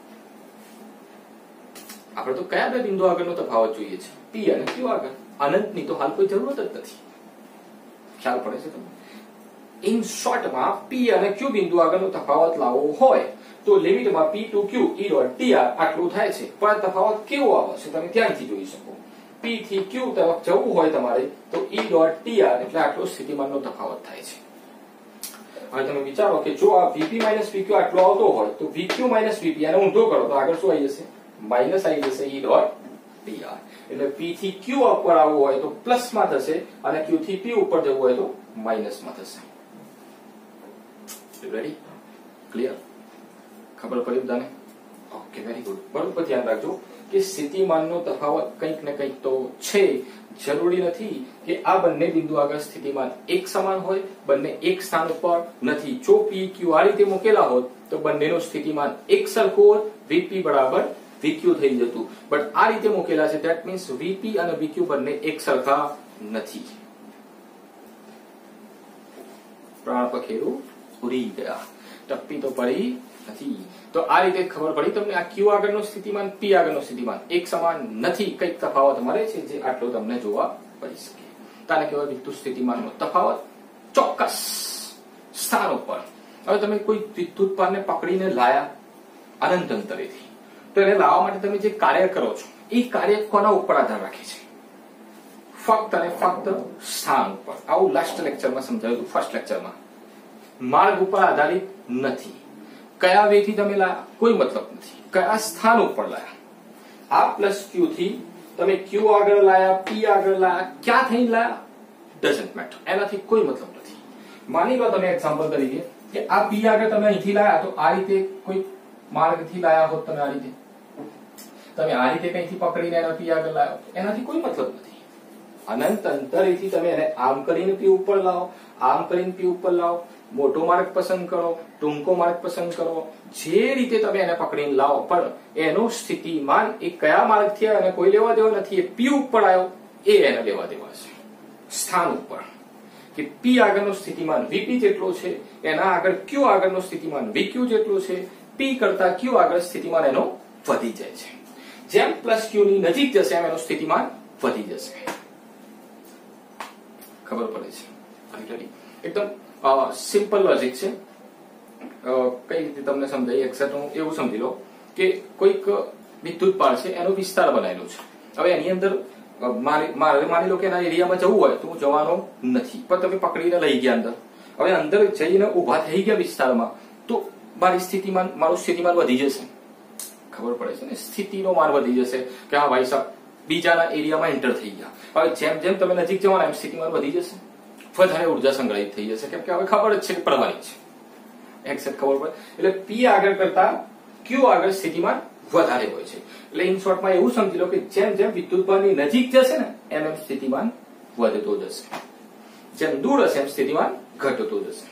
આપણે તો કયા બે બિંદુ આગળનો તફાવત જોઈએ છે? પી અને ક્યુ આગળ. અનંતની તો હાલ કોઈ જરૂરત જ નથી. ખ્યાલ પડે છે તમને? ઇન શોર્ટમાં પી અને ક્યુ બિંદુ આગળનો તફાવત લાવવો હોય તો લિમિટમાં p to q e dot DR આટલું થાય છે. પણ તફાવત કેવો આવે છે તમે ત્યાંથી જોઈ શકો. પી થી ક્યુ તરફ જવું હોય તમારે તો ઈ ડોટ ડીઆર એટલે આટલો સ્થિતિમાનનો તફાવત થાય છે. હવે તમે વિચારો કે જો આ વીપી માઇનસ વીક્યુ આટલો આવતો હોય તો વીક્યુ માઇનસ વીપી આને ઊંધો કરો તો આગળ શું આવી જશે? માઇનસ આવી જશે ઈ ડોટ ડીઆર. એટલે પી થી ક્યુ ઉપર આવવું હોય તો પ્લસ માં થશે અને ક્યુ થી પી ઉપર જવું હોય તો માઇનસ માં થશે. રેડી? ક્લિયર? ખબર પડી બધાને? Okay, very good. બરોબર ધ્યાન રાખજો કે સ્થિતિમાનનો તફાવત કંઈક ને કંઈક તો છે. જરૂરી નથી કે આ બંને બિંદુ આગળ સ્થિતિમાન એક સમાન હોય, બંને એક સ્થાન ઉપર નથી. જો પી ક્યુ આ રીતે મૂકેલા હોત તો બંનેનું સ્થિતિમાન એક સરખું હોત, વીપી બરાબર વીક્યુ થઈ જતું. બટ આ રીતે મૂકેલા છે, ધેટ મીન્સ વીપી અને વીક્યુ બંને એક સરખા નથી. પ્રાણ પખેરું ઉડી ગયા, ટપ્પી તો પડી નથી. તો આ રીતે ખબર પડી તમને આ ક્યુ આગળનો સ્થિતિમાન, પી આગળનો સ્થિતિમાન એક સમાન નથી. કઈક તફાવત મળે છે જે આટલો તમને જોવા પડી શકે. તાને કહેવાય વિદ્યુત સ્થિતિમાનનો તફાવત ચોક્કસ સ્થાન ઉપર. હવે તમે કોઈ વિદ્યુત ભારને પકડીને લાયા અનંત અંતરેથી, તો એને લાવવા માટે તમે જે કાર્ય કરો છો એ કાર્ય કોના ઉપર આધાર રાખે છે? ફક્ત અને ફક્ત સ્થાન ઉપર. આવું લાસ્ટ લેક્ચરમાં સમજાવ્યું હતું, ફર્સ્ટ લેક્ચરમાં. માર્ગ ઉપર આધારિત નથી. કયા વે થી તમે લાયા કોઈ મતલબ નથી, કયા સ્થાન ઉપર લાયા. આ પ્લસ ક્યુ થી તમે ક્યુ આગળ લાયા, પી આગળ લાયા, ક્યાં થઈને લાયા ડઝન્ટ મેટર, એનાથી કોઈ મતલબ નથી. માની લો તમે એક્ઝામ્પલ તરીકે કે આ પી આગળ તમે અહીંથી લાયા તો આ રીતે કોઈ માર્ગથી લાયા હોત, તમે આ રીતે તમે આ રીતે કઈથી પકડીને એના પી આગળ લાયો, એનાથી કોઈ મતલબ નથી. અનંત અંતરેથી તમે એને આમ કરીને પી ઉપર લાવો, આમ કરીને પી ઉપર લાવો, મોટો માર્ગ પસંદ કરો, ટૂંકો માર્ગ પસંદ કરો, જે રીતે તમે એને પકડીને લાવો, પણ એનું સ્થિતિમાન એ કયા માર્ગથી આવ્યો એને કોઈ લેવા દેવા નથી. એ પી ઉપર આવ્યો એ એને લેવા દેવા છે સ્થાન ઉપર, કે પી આગળનું સ્થિતિમાન વીપી જેટલો છે, એના આગળ ક્યુ આગળનું સ્થિતિમાન વીક્યુ જેટલું છે, પી કરતા ક્યુ આગળ સ્થિતિમાન એનો વધી જાય છે. જેમ પ્લસ ક્યુ ની નજીક જશે એમ એનું સ્થિતિમાન વધી જશે. ખબર પડે છે? એકદમ સિમ્પલ લોજિક છે. કઈ રીતે તમને સમજાય એક્ઝેક્ટ હું એવું સમજી લો કે કોઈક વિદ્યુત પાળ છે, એનો વિસ્તાર બનાવેલો છે. હવે એની અંદર મારે માની લો કે એના એરિયામાં જવું હોય તો હું જવાનો નથી, પણ તમે પકડીને લઈ ગયા અંદર. હવે અંદર જઈને ઉભા થઈ ગયા વિસ્તારમાં તો મારી સ્થિતિમાન મારું સ્થિતિમાન વધી જશે. ખબર પડે છે ને? સ્થિતિનો માન વધી જશે કે હા ભાઈ સાહેબ બીજાના એરિયામાં એન્ટર થઈ ગયા. હવે જેમ જેમ તમે નજીક જવાના એમ સ્થિતિમાન વધી જશે, વધારે ઉર્જા સંગ્રહિત થઈ જશે, કેમ કે હવે ખબર જ છે કે પડવાની છે. એક્ઝેક્ટ ખબર પડે. એટલે પી આગળ કરતા ક્યુ આગળ સ્થિતિમાન વધારે હોય છે. એટલે ઇન શોર્ટમાં એવું સમજી લો કે જેમ જેમ વિદ્યુતભારની નજીક જશે ને એમ એમ સ્થિતિમાન વધતો જશે, જેમ દૂર હશે એમ સ્થિતિમાન ઘટતો જશે.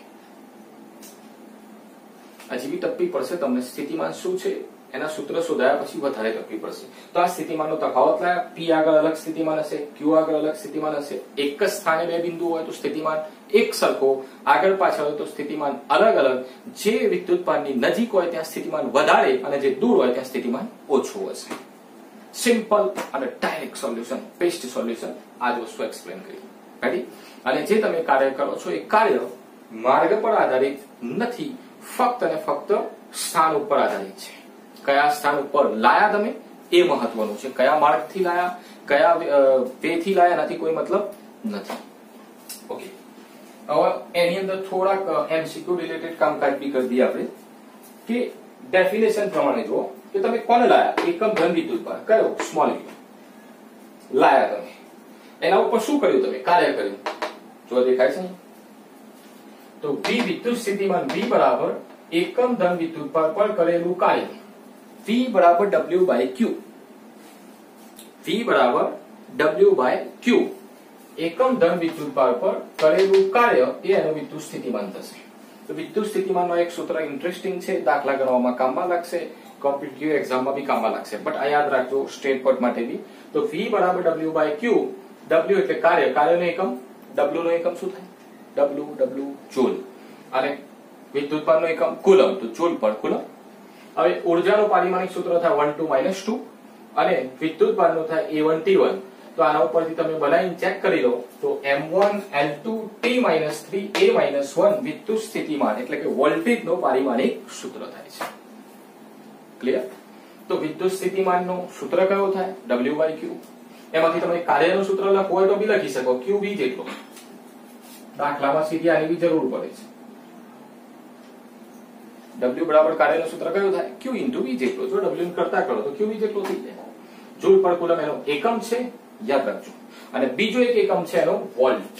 હજી બી ટપ્પી પડશે તમને સ્થિતિમાન શું છે એના સૂત્ર શોધાયા પછી વધારે ટપ્પી પડશે. તો આ સ્થિતિમાનનો તફાવત લાયા, પી આગળ અલગ સ્થિતિમાન હશે, ક્યુ આગળ અલગ સ્થિતિમાન હશે. એક જ સ્થાને બે બિંદુ હોય તો સ્થિતિમાન એક સરખો, આગળ પાછળ હોય તો સ્થિતિમાન અલગ અલગ. જે વિદ્યુતભારની નજીક હોય ત્યાં સ્થિતિમાન વધારે અને જે દૂર હોય ત્યાં સ્થિતિમાન ઓછું હશે. સિમ્પલ અને ડાયરેક્ટ સોલ્યુશન, બેસ્ટ સોલ્યુશન આ જ વસ્તુ એક્સપ્લેન કરી. રેડી? અને જે તમે કાર્ય કરો છો એ કાર્ય માર્ગ પર આધારિત નથી, ફક્ત અને ફક્ત સ્થાન ઉપર આધારિત છે. કયા સ્થાન ઉપર લાયા તમે એ મહત્વનું છે. કયા માર્ગથી લાયા, કયા વેથી લાયા એનાથી કોઈ મતલબ નથી. ઓકે, હવે એની અંદર થોડાક એમસીક્યુ રિલેટેડ કામકાજ બી કરી દઈએ આપણે કે ડેફિનેશન પ્રમાણે જુઓ કે તમે કોને લાયા. એકમ ધન વિદ્યુતભાર કયો? સ્મોલ યુ લાયા તમે. એના ઉપર શું કર્યું તમે? કાર્ય કર્યું. જો દેખાય છે તો વી વિદ્યુત સ્થિતિમાન વી બરાબર એકમ ધન વિદ્યુતભાર પર કરેલું કાર્ય V બરાબર W બાય Q. V બરાબર W બાય Q. એકમ ધન વિદ્યુતભાર પર કરેલું કાર્ય એ એનું વિદ્યુત સ્થિતિમાન થશે. તો વિદ્યુત સ્થિતિમાનનો એક સૂત્ર ઇન્ટરેસ્ટિંગ છે, દાખલા ગણવામાં કામમાં લાગશે, કોમ્પિટિટિવ એક્ઝામમાં બી કામમાં લાગશે, બટ આ યાદ રાખજો સ્ટેટ બોર્ડ માટે બી. તો V બરાબર W બાય Q. W એટલે કાર્ય, કાર્યનો એકમ, W નો એકમ શું થાય? W W joule. અને વિદ્યુતભારનો એકમ કુલમ, તો જૂલ પર કુલમ. હવે ઉર્જાનું પારિમાણિક સૂત્ર થાય વન ટુ માઇનસ ટુ અને વિદ્યુતભારનું થાય એ વન ટી વન. તો આના ઉપરથી તમે બનાવીને ચેક કરી લો તો M one L two T minus three A minus one વિદ્યુત સ્થિતિમાન એટલે કે વોલ્ટેજનો પારિમાણિક સૂત્ર થાય છે. ક્લિયર? તો વિદ્યુત સ્થિતિમાનનું સૂત્ર કયો થાય? W by Q. એમાંથી તમે કાર્યનું સૂત્ર લખવું હોય તો બી લખી શકો, Q V જેટલો. દાખલામાં સીધી આની બી જરૂર પડે છે. W બરાબર કાર્યનું સૂત્ર કયું થાય? Q ઇન્ટુ V જેટલો. જો W કરતા કરો તો Q V જેટલો થઈ જાય. જૂલ પર કુલમ એનો એકમ છે, યાદ રાખજો. અને બીજો એક એકમ છે એનો વોલ્ટ.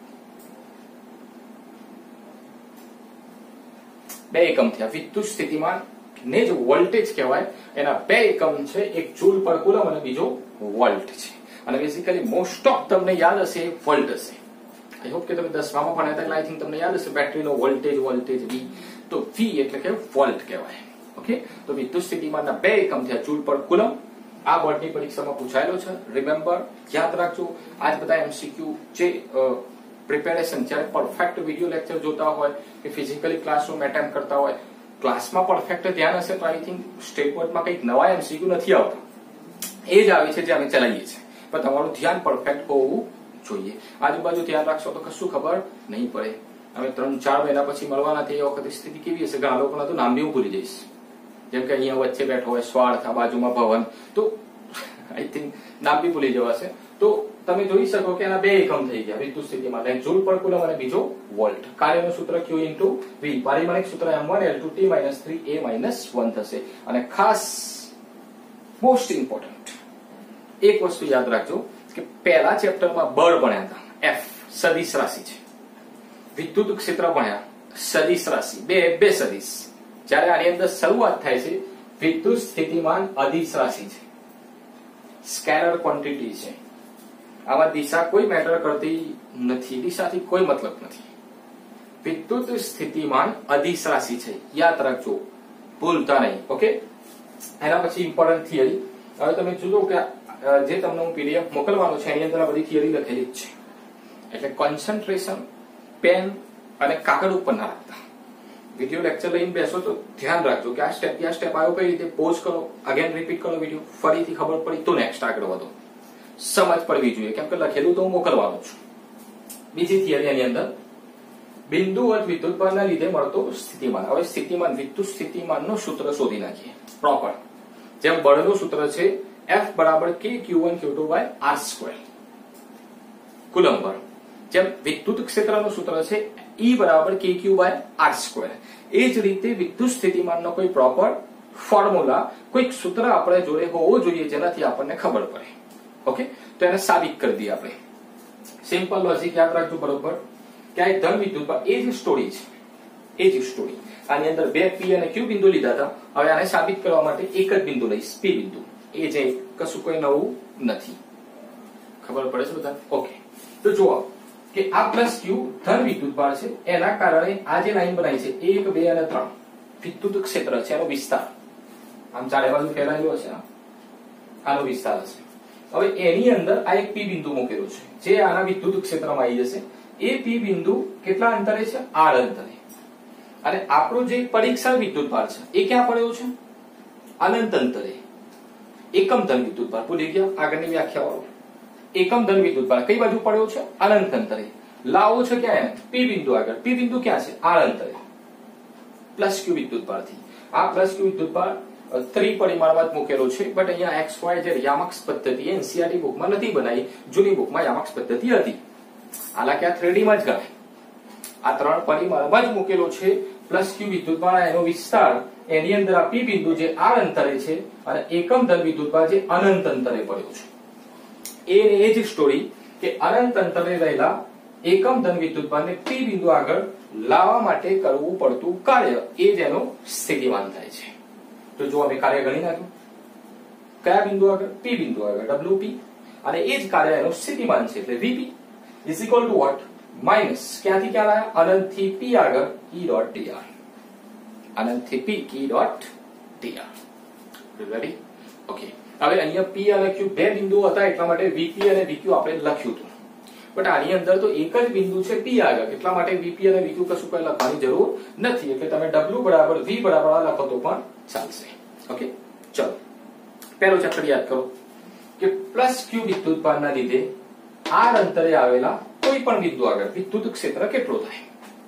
બે એકમ થયા. વિદ્યુત સ્થિતિમાન ને જે વોલ્ટેજ કહેવાય એના બે એકમ છે, એક જૂલ પર કુલમ અને બીજો વોલ્ટ છે. અને બેઝિકલી મોસ્ટ ઓફ તમને યાદ હશે વોલ્ટ હશે. આઈ હોપ કે તમે દસમામાં ભણ્યા હતા એટલે આઈ થિંક તમને યાદ હશે બેટરીનો વોલ્ટેજ વોલ્ટેજ V. તો V એટલે કે વોલ્ટ કહેવાય. ઓકે, તો વિદ્યુત સ્થિતિમાનના બે એકમ થયા જૂલ પર કુલમ. આ બોર્ડની પરીક્ષામાં પૂછાયેલો છે. રિમેમ્બર, યાદ રાખજો. આજ બધા એમસીક્યુ જે પ્રિપેરેશન જ્યારે પરફેક્ટ વિડિયો લેક્ચર જોતા હોય કે ફિઝિકલી ક્લાસરૂમ એટેમ્પ કરતા હોય, ક્લાસમાં પરફેક્ટ ધ્યાન હશે તો આઈ થિંક સ્ટેટ બોર્ડમાં કંઈક નવા એમસીક્યુ નથી આવતા. એ જ આવે છે જે અમે ચલાવીએ છીએ, પણ તમારું ધ્યાન પરફેક્ટ હોવું જોઈએ. આજુબાજુ ધ્યાન રાખશો તો કશું ખબર નહીં પડે. અમે ત્રણ ચાર મહિના પછી મળવાના તે વખતે સ્થિતિ કેવી હશે? ઘણા લોકોના તો નામ બી હું ભૂલી જઈશ. જેમ કે અહીંયા વચ્ચે બેઠો હોય સ્વાર્થ, આ બાજુમાં ભવન, તો આઈ થિંક નામ બી ભૂલી જવાશે. તો તમે જોઈ શકો કે આના બે એકમ થઈ ગયા વિદ્યુત સ્થિતિમાન, એક જૂલ પર કુલમ અને બીજો વોલ્ટ. કાર્યનું સૂત્ર Q ઇન્ટુ V, પારિમાણિક સૂત્ર M one L two T minus three A minus one થશે. અને ખાસ મોસ્ટ ઇમ્પોર્ટન્ટ એક વસ્તુ યાદ રાખજો કે પહેલા ચેપ્ટરમાં બળ ભણ્યા હતા, F સદિશ રાશિ છે, વિદ્યુત ક્ષેત્ર ભણ્યા સદિશ રાશિ, બે બે સદિશ. જ્યારે આની અંદર શરૂઆત થાય છે વિદ્યુત સ્થિતિમાન અદિશ રાશિ છે, સ્કેલર ક્વોન્ટિટી છે. આમાં દિશા કોઈ મેટર કરતી નથી, દિશાથી કોઈ મતલબ નથી. વિદ્યુત સ્થિતિમાન અદિશ રાશિ છે, યાદ રાખજો, ભૂલતા નહીં. ઓકે, એના પછી ઇમ્પોર્ટન્ટ થિયરી. હવે તમે જોજો કે જે તમને હું પીડીએફ મોકલવાનો છે એની અંદર આ બધી થિયરી લખેલી જ છે, એટલે કોન્સન્ટ્રેશન પેન અને કાગળ ઉપર ના રાખતા. વિડીયો લેક્ચર લઈને બેસો તો ધ્યાન રાખજો કે આ સ્ટેપ આ સ્ટેપ આવ્યો કઈ રીતે, પોઝ કરો, અગેન રિપીટ કરો વિડીયો, ફરીથી ખબર પડી તો નેક્સ્ટ આગળ વધો. સમજ પડવી જોઈએ, કેમ કે લખેલું તો હું મોકલવાનો છું. બીજી થિયરી એની અંદર બિંદુવત વિદ્યુતભારના લીધે મળતો સ્થિતિમાન. હવે સ્થિતિમાન વિદ્યુત સ્થિતિમાનનું સૂત્ર શોધી નાખીએ પ્રોપર. જેમ બળનું સૂત્ર છે F બરાબર K Q one Q two by R square Coulomb બળ, જેમ વિદ્યુત ક્ષેત્રનું સૂત્ર છે E બરાબર K Q by R square. એ જ રીતે વિદ્યુત સ્થિતિમાનનો કોઈ પ્રોપર ફોર્મ્યુલા, કોઈક સૂત્ર આપણે જોડે હોવો જોઈએ જેનાથી આપણને ખબર પડે. ઓકે, તો એને સાબિત કરી દઈએ આપણે. સિમ્પલ લોજિક યાદ રાખજો બરોબર કે આ ધન વિદ્યુત, એ જ સ્ટોરી છે, એ જ સ્ટોરી. આની અંદર બે P અને Q બિંદુ લીધા હતા, હવે આને સાબિત કરવા માટે એક જ બિંદુ લઈશ, P બિંદુ. એ જે કશું કોઈ નવું નથી. ખબર પડે છે બધા? ઓકે, તો જુઓ કે આ પ્લસ Q ધન વિદ્યુતભાર છે, એના કારણે આ જે લાઈન બનાવી છે એક બે અને ત્રણ વિદ્યુત ક્ષેત્ર છે, એનો વિસ્તાર આમ ચારે બાજુ ફેલાયેલો હશે, આનો વિસ્તાર હશે. હવે એની અંદર આ એક P બિંદુ મૂકેલો છે જે આના વિદ્યુત ક્ષેત્રમાં આવી જશે. એ P બિંદુ કેટલા અંતરે છે? R અંતરે. અને આપણો જે પરીક્ષા વિદ્યુતભાર છે એ ક્યાં પડ્યો છે? અનંત અંતરે. એકમ ધન વિદ્યુતભાર ભૂલી ગયા, આગળની વ્યાખ્યાઓ. એકમ ધન વિદ્યુતભાર કઈ બાજુ પડ્યો છે? અનંત અંતરે. લાવો છે ક્યાં? P બિંદુ આગળ. P બિંદુ ક્યાં છે? R અંતરે. પ્લસ Q વિદ્યુતભારથી. આ પ્લસ Q વિદ્યુતભાર ત્રિપરિમાણમાં મૂકેલો છે, બટ અહીંયા એક્સ વાય ઝેડ યામક્ષ પદ્ધતિ એનસીઆરટી બુકમાં નથી બનાવી, જૂની બુકમાં યામક્ષ પદ્ધતિ હતી. હાલાકી આ થ્રી ડી માં જ ગણાય. આ ત્રણ પરિમાણમાં જ મૂકેલો છે. પ્લસ Q વિદ્યુતભાર એનો વિસ્તાર, એની અંદર આ P બિંદુ જે R અંતરે છે અને એકમ ધન વિદ્યુતભાર જે અનંત અંતરે પડ્યો છે. એ એ જ સ્ટોરી કે અનંત અંતરે રહેલા એકમ ધન વિદ્યુતભારને P બિંદુ આગળ લાવવા માટે કરવું પડતું કાર્ય, એ જ એનો સ્થિતિમાન થાય છે. તો જો અમે કાર્ય ગણી નાખ્યું, કયા બિંદુ આગળ? P બિંદુ આગળ W P, અને એ જ કાર્ય એનું સ્થિતિમાન છે, એટલે V P is equal to what? Minus ક્યાંથી ક્યાં આવ્યા? અનંત થી P આગળ E dot dr. અનંત થી P E dot dr. Ready? Okay, હવે અહીંયા P અને Q બે બિંદુ હતા એટલા માટે V P અને V Q આપણે લખ્યું હતું, બટ આની અંદર તો એક જ બિંદુ છે P આગળ, એટલા માટે V P અને V Q કશું કઈ લખવાની જરૂર નથી. એટલે તમે W બરાબર V બરાબર લખો તો પણ ચાલશે. ઓકે, ચલો પહેલો ચેપ્ટર યાદ કરો કે પ્લસ Q વિદ્યુતભારના લીધે R અંતરે આવેલા કોઈ પણ બિંદુ આગળ વિદ્યુત ક્ષેત્ર કેટલો થાય?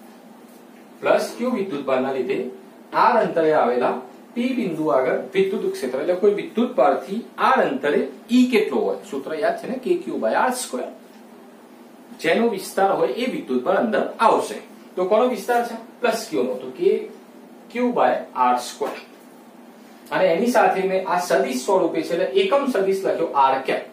પ્લસ Q વિદ્યુતભારના લીધે R અંતરે આવેલા P બિંદુ આગળ વિદ્યુત ક્ષેત્ર, એટલે કોઈ વિદ્યુતભારથી R અંતરે E કેટલો હોય? સૂત્ર યાદ છે ને, K Q by R square. જેનો વિસ્તાર હોય એ વિદ્યુતભાર અંદર આવશે. તો કોનો વિસ્તાર છે? પ્લસ Q નો, તો K Q by R square. અને એની સાથે મેં આ સદિશ સ્વરૂપે છે એટલે એકમ સદિશ લખ્યો R cap.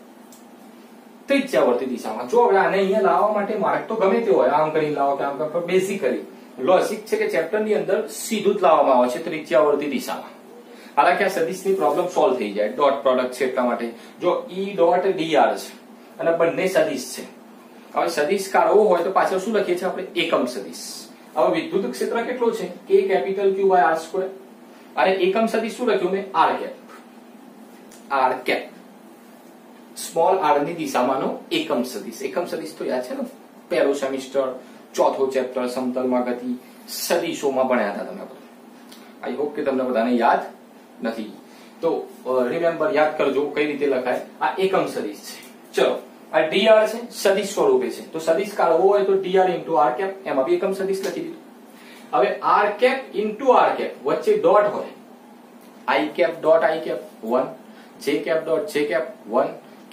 ત્રિજ્યાવર્તી દિશામાં. જો હવે આને અહીંયા લાવવા માટે માર્ગ તો ગમે તે હોય, આમ કરી લાવો કે આમ કરો, બેઝિકલી લોજિક છે કે ચેપ્ટર ની અંદર સીધું જ લાવવામાં આવે છે ત્રિજ્યાવર્તી દિશામાં. હાલાકી આ સદિશની પ્રોબ્લેમ સોલ્વ થઈ જાય, ડોટ પ્રોડક્ટ છે એટલા માટે. જો E dot dr છે અને બંને સદિશ છે. હવે સદિશ કાઢવો હોય તો પાછળ શું લખીએ છીએ આપણે? એકમ સદિશ. હવે વિદ્યુત ક્ષેત્ર કેટલો છે? K capital Q by R square. અને એકમ સદિશ શું લખ્યું મેં? R cap. R cap. Small r ની દિશામાંનો એકમ સદિશ. એકમ સદિશ તો યાદ છે ને, પહેલો સેમિસ્ટર ચોથો ચેપ્ટર સમતલમાં ગતિ સદિશોમાં ભણ્યા હતા તમે બધા. આઈ હોપ કે તમને બધાને યાદ નથી, તો રિમેમ્બર યાદ કરજો કઈ રીતે લખાય. આ એકમ સદિશ છે. ચલો, આ dr છે, સદિશ સ્વરૂપે છે, તો સદિશ કાઢવો હોય તો dr into r cap, એમાં બી એકમ સદિશ લખી દીધું. હવે r cap into r cap વચ્ચે ડોટ હોય, i cap dot i cap one, j cap dot j cap one, k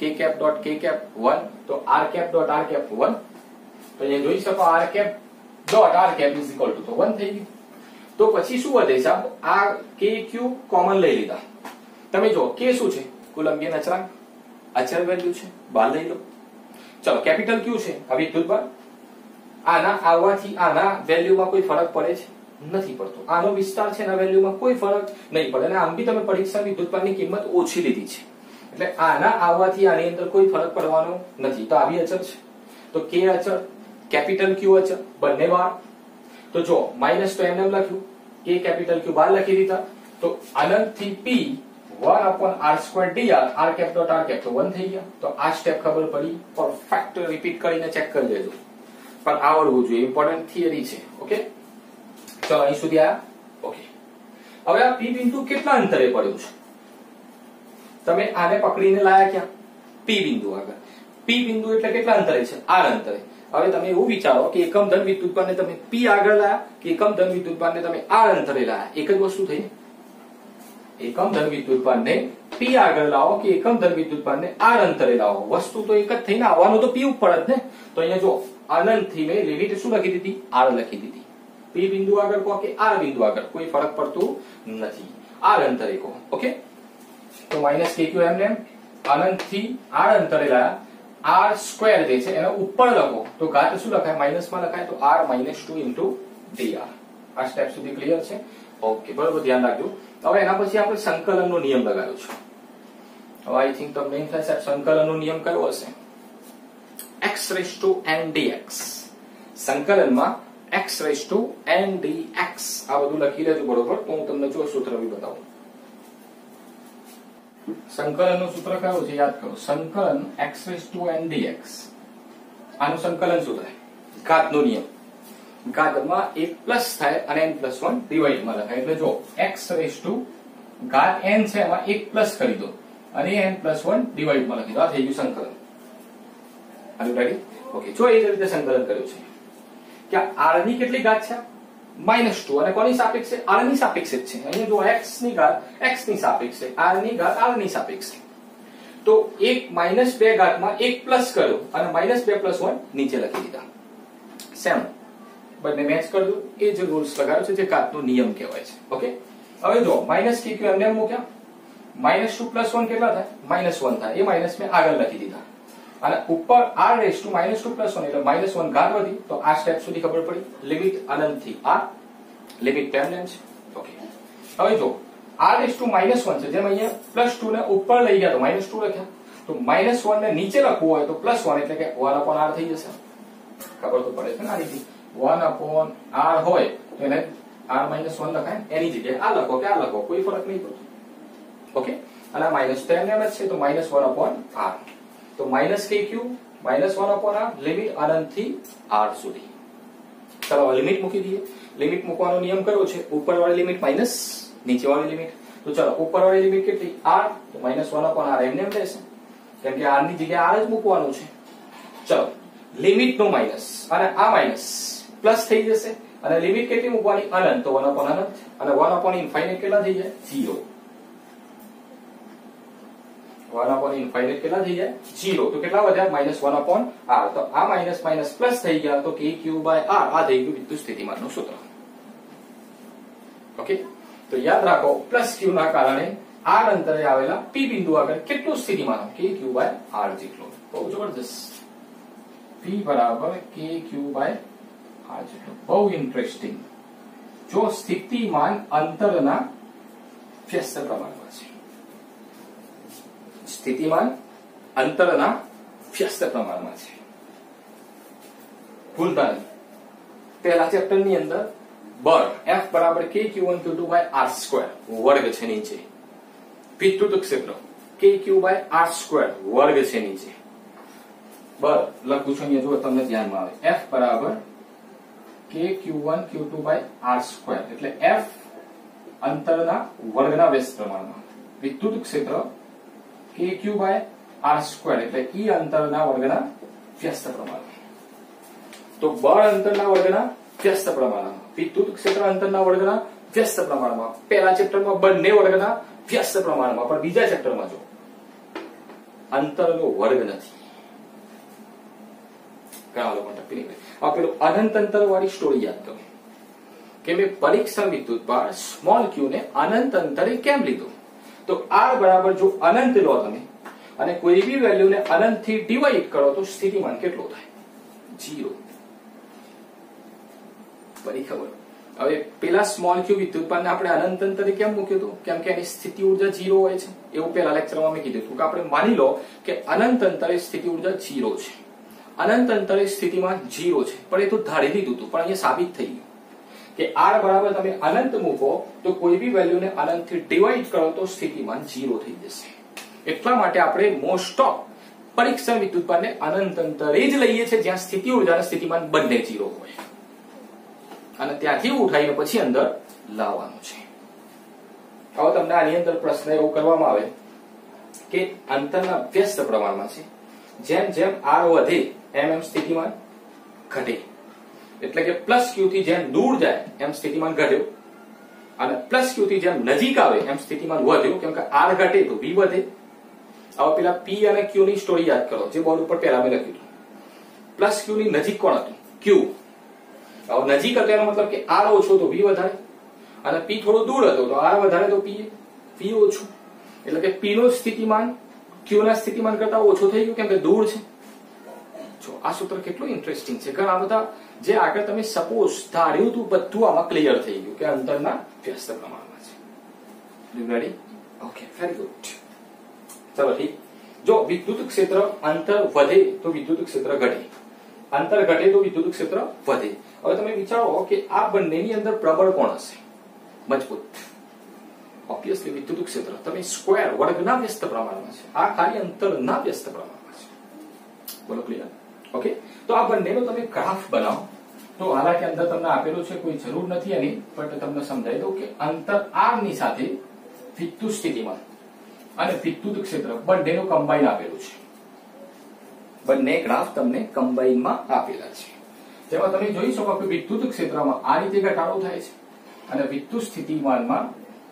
કે cap dot k cap one, તો r cap dot r cap one. તો અહીંયા જોઈ શકો r cap dot r cap is equal to તો one થઈ ગયું. તો પછી શું વધે સાહેબ, આ કે ક્યુ કોમન લઈ લીધા. તમે જો કે શું છે, કુલંબિયન અચળાંક, અચળ વેલ્યુ છે, બહાર લઈ લો. ચલો કેપિટલ ક્યુ છે આ વિદ્યુતભાર, આના આવવાથી આના વેલ્યુમાં કોઈ ફરક પડે છે? નથી પડતો. આનો વિસ્તાર છે એના વેલ્યુમાં કોઈ ફરક નહીં પડે. અને આમ બી તમે પરીક્ષા વિદ્યુતભારની કિંમત ઓછી લીધી છે એટલે આના આવવાથી આની અંદર કોઈ ફરક પડવાનો નથી. તો આવી અચળ છે, તો કે અચળ, કેપિટલ ક્યુ અચળ, બંને બાર. તો જો માઇનસ તો એમને એમ લખ્યું, કે કેપિટલ ક્યુ બાર લખી દીધા. તો અનંતથી p one upon r square d r, r cap dot r cap તો વન થઈ ગયા. તો આ સ્ટેપ ખબર પડી, પરફેક્ટ રિપીટ કરીને ચેક કરી લેજો, પણ આવડવું જોઈએ, ઇમ્પોર્ટન્ટ થિયરી છે. ઓકે, ચલો અહીં સુધી આ ઓકે. હવે આ પી બિંદુ કેટલા અંતરે પડ્યું છે? તમે આને પકડીને લાયા ક્યાં? પી બિંદુ આગળ. પી બિંદુ એટલે કેટલા અંતરે છે? આર અંતરે. હવે તમે એવું વિચારો કે એકમ ધન વિદ્યુતભારને તમે પી આગળ લાયા કે એકમ ધન વિદ્યુતભારને તમે આર અંતરે લાયા, એક જ વસ્તુ થઈ. એકમ ધન વિદ્યુતભારને પી આગળ લાવો કે એકમ ધન વિદ્યુતભારને આર અંતરે લાવો, વસ્તુ તો એક જ થઈને આવવાનું તો પી ઉપર જ ને. તો અહીંયા જો અનંતથી મેં લિમિટ શું લખી દીધી? આર લખી દીધી. પી બિંદુ આગળ કહો કે આર બિંદુ આગળ કોઈ ફરક પડતું નથી, આર અંતરે કહો. ઓકે, તો માઇનસ કે ક્યુ એમને અનંતથી આર અંતરે લાયા, આર સ્ક્વેર જે છે એનો ઉપર લખો તો ઘાત શું લખાય? માઇનસ માં લખાય, તો r minus two into d r. આ સ્ટેપ સુધી ક્લિયર છે? ઓકે, બરોબર, ધ્યાન રાખજો. હવે એના પછી આપણે સંકલનનો નિયમ લગાવ્યો છે. હવે આઈ થિંક તમને એમ થાય સાહેબ સંકલનનો નિયમ કયો હશે? x raise to n dx. સંકલનમાં x raise to n dx આ બધું લખી લેજો બરોબર. તો હું તમને જો સૂત્ર બી બતાવું. સંકલનનું સૂત્ર કયું છે યાદ કરો? સંકલન x raise to n dx. આનું સંકલન શું થાય? ઘાતનો નિયમ. ઘાતમાં એક પ્લસ થાય અને n પ્લસ વન ડિવાઇડમાં લખાય. એટલે જો x રેઝ ટુ ઘાત n છે એમાં એક પ્લસ કરી દો અને n પ્લસ વન ડિવાઇડમાં લખી દો. આ થઈ ગયું સંકલન. R you ready? ઓકે, જો એ જ રીતે સંકલન કર્યું છે કે r ની કેટલી ઘાત છે? Minus two. અને કોની સાપેક્ષે? r ની સાપેક્ષે જ છે. અહીંયા જો x ની ઘાત x ની સાપેક્ષે, r ની ઘાત r ની સાપેક્ષે. તો એક માઇનસ બે ઘાતમાં એક પ્લસ કર્યો અને માઇનસ બે પ્લસ વન નીચે લખી દીધા. સેમ બંને મેચ કરજો. એ જે રૂલ્સ લગાવ્યો છે જે ઘાતનો નિયમ કહેવાય છે. ઓકે, હવે જો માઇનસ કે ક્યુ એમને મૂક્યા, માઇનસ ટુ પ્લસ વન કેટલા થાય? માઇનસ વન થાય. એ માઇનસ મેં આગળ લખી દીધા અને ઉપર r raise to minus two plus one એટલે માઇનસ વન ઘાત વધી. તો આ સ્ટેપ સુધી ખબર પડી. લિમિટ અનંત થી r, લિમિટ ટેન છે. ઓકે, હવે જો r raise to minus one છે, જેમ અહીંયા પ્લસ ટુ ને ઉપર લઈ ગયા તો માઇનસ ટુ લખ્યા. તો માઇનસ વન ને નીચે લખવું હોય તો પ્લસ વન એટલે કે વન અપોન r થઈ જશે. ખબર તો પડે છે ને આ રીતે? વન અપોન r હોય તો એને r માઇનસ વન લખાય, એની જગ્યાએ આ લખો કે આ લખો, કોઈ ફરક નહીં પડતો. ઓકે, અને આ માઇનસ ટેન એમ જ છે તો માઇનસ વન અપોન r. તો minus k q minus one upon r, limit અનંત થી r સુધી. ચલો લિમિટ મૂકી દઈએ. લિમિટ મૂકવાનો નિયમ કયો છે? ઉપર વાળી લિમિટ માઇનસ નીચે વાળી લિમિટ. તો ચલો ઉપર વાળી લિમિટ કેટલી? r. તો માઇનસ વન અપોન r એમને એમ રહેશે કેમ કે r ની જગ્યાએ r જ મૂકવાનું છે. ચલો લિમિટ નો માઇનસ અને આ માઇનસ પ્લસ થઈ જશે અને લિમિટ કેટલી મૂકવાની? અનંત. તો વન અપોન અનંત અને વન અપોન ઇન્ફાઇનાઇટ કેટલા થઈ જાય? ઝીરો. વન અપોન ઇન્ફાઇનાઇટ કેટલા થઈ જાય? ઝીરો. તો કેટલા વધ્યા? Minus one upon r. તો આ માઇનસ માઇનસ પ્લસ થઈ ગયા તો કે ક્યુ બાય આર. આ થઈ ગયું વિદ્યુત સ્થિતિમાનનું સૂત્ર. ઓકે, તો યાદ રાખો પ્લસ ક્યુ ના કારણે આર અંતરે આવેલા પી બિંદુ આગળ કેટલું સ્થિતિમાન? કે ક્યુ બાય આર જેટલું. બહુ જબરદસ્ત. પી બરાબર કે ક્યુ બાય આર જેટલું. બહુ ઇન્ટરેસ્ટિંગ. જો સ્થિતિમાન અંતરના વ્યસ્ત પ્રમાણમાં છે. સ્થિતિમાન અંતરના વ્યસ્ત પ્રમાણમાં છે. ભૂલતા નહીં. પહેલા ચેપ્ટર ની અંદર બળ F બરાબર k q one q two by r square વર્ગ છે નીચે. વિદ્યુત ક્ષેત્ર k q by r square વર્ગ છે નીચે. બળ લખું છું અહીંયા જો તમને ધ્યાનમાં આવે. F બરાબર k q one q two by r square એટલે F અંતરના વર્ગના વ્યસ્ત પ્રમાણમાં. વિદ્યુત ક્ષેત્ર k q by r square એટલે E અંતરના વર્ગના વ્યસ્ત પ્રમાણમાં. તો બળ અંતરના વર્ગના વ્યસ્ત પ્રમાણમાં, વિદ્યુત ક્ષેત્ર અંતરના વર્ગના વ્યસ્ત પ્રમાણમાં. પહેલા ચેપ્ટરમાં બંને વર્ગના વ્યસ્ત પ્રમાણમાં, પણ બીજા ચેપ્ટરમાં જો અંતરનો વર્ગ નથી. ઘણા લોકો ટપી નીકળે. આ પેલું અનંત અંતર વાળી સ્ટોરી યાદ કરો કે મેં પરીક્ષણ વિદ્યુતભાર સ્મોલ ક્યુ ને અનંત અંતરે કેમ લીધું. તો આર બરાબર જો અનંત લો તમે અને કોઈ બી વેલ્યુને અનંત થી ડિવાઈડ કરો તો સ્થિતિમાન કેટલો થાય? જીરો. પડી ખબર? હવે પેલા સ્મોલ ક્યુ વિદ્યુતભારને આપણે અનંત અંતરે કેમ મૂક્યું હતું? કેમ કે એની સ્થિતિ ઉર્જા જીરો હોય છે. એવું પેલા લેક્ચરમાં મેં કીધું હતું કે આપણે માની લો કે અનંત અંતરે સ્થિતિ ઉર્જા જીરો છે, અનંત અંતરે સ્થિતિમાન જીરો છે, પણ એ તો ધારી લીધું હતું, પણ અહીંયા સાબિત થઈ ગયું કે આર બરાબર તમે અનંત મૂકો તો કોઈ બી વેલ્યુને અનંત થી ડિવાઈડ કરો તો સ્થિતિમાન જીરો થઈ જશે. એટલા માટે આપણે મોસ્ટ ઓફ પરીક્ષણ વિદ્યુતભારને અનંત અંતરે જ લઈએ છીએ જ્યાં સ્થિતિ ઉર્જા અને સ્થિતિમાન બંને જીરો હોય, અને ત્યાંથી ઉઠાઈને પછી અંદર લાવવાનું છે. હવે તમને આની અંદર પ્રશ્ન એવો કરવામાં આવે કે અંતરના વ્યસ્ત પ્રમાણમાં છે, જેમ જેમ આર વધે એમ એમ સ્થિતિમાન ઘટે. એટલે કે પ્લસ ક્યુ થી જેમ દૂર જાય એમ સ્થિતિમાન ઘટ્યો, અને પ્લસ ક્યુ થી જેમ નજીક આવે એમ સ્થિતિમાન વધ્યું, કેમ કે આર ઘટે તો વી વધે. હવે પેલા પી અને ક્યુ ની સ્ટોરી યાદ કરો જે બોર્ડ ઉપર પહેલા મેં લખ્યું હતું. પ્લસ ક્યુ ની નજીક કોણ હતું? ક્યુ. હવે નજીક હતો એનો મતલબ કે આર ઓછો તો વી વધારે, અને પી થોડો દૂર હતો તો આર વધારે તો પી વી ઓછું. એટલે કે પી નો સ્થિતિમાન ક્યુ ના સ્થિતિમાન કરતા ઓછો થઈ ગયું કેમ કે દૂર છે. જો આ સૂત્ર કેટલું ઇન્ટરેસ્ટિંગ છે. ઘણા બધા જે આગળ તમે સપોઝ ધાર્યું હતું બધું આમાં ક્લિયર થઈ ગયું કે અંતરના વ્યસ્ત પ્રમાણમાં છે. રેડી? Okay, very good. ચલો ઠીક. જો વિદ્યુત ક્ષેત્ર અંતર વધે તો વિદ્યુત ક્ષેત્ર ઘટે, અંતર ઘટે તો વિદ્યુત ક્ષેત્ર વધે. હવે તમે વિચારો કે આ બંનેની અંદર પ્રબળ કોણ હશે? મજબૂત. ઓબ્વિયસલી વિદ્યુત ક્ષેત્ર. તમે સ્ક્વેર વર્ગના વ્યસ્ત પ્રમાણમાં છે, આ ખાલી અંતરના વ્યસ્ત પ્રમાણમાં છે. બોલો ક્લિયર? ઓકે. તો આ બંનેનો તમે ગ્રાફ બનાવો. તો હાલાકી અંદર તમને આપેલું છે, કોઈ જરૂર નથી એની, પણ તમને સમજાવી દઉં કે અંતર આર ની સાથે વિદ્યુત સ્થિતિમાન અને વિદ્યુત ક્ષેત્ર બંનેનું કમ્બાઈન આપેલું છે. બંને ગ્રાફ તમને કમ્બાઈનમાં આપેલા છે, જેમાં તમે જોઈ શકો કે વિદ્યુત ક્ષેત્રમાં આ રીતે ઘટાડો થાય છે અને વિદ્યુત સ્થિતિમાનમાં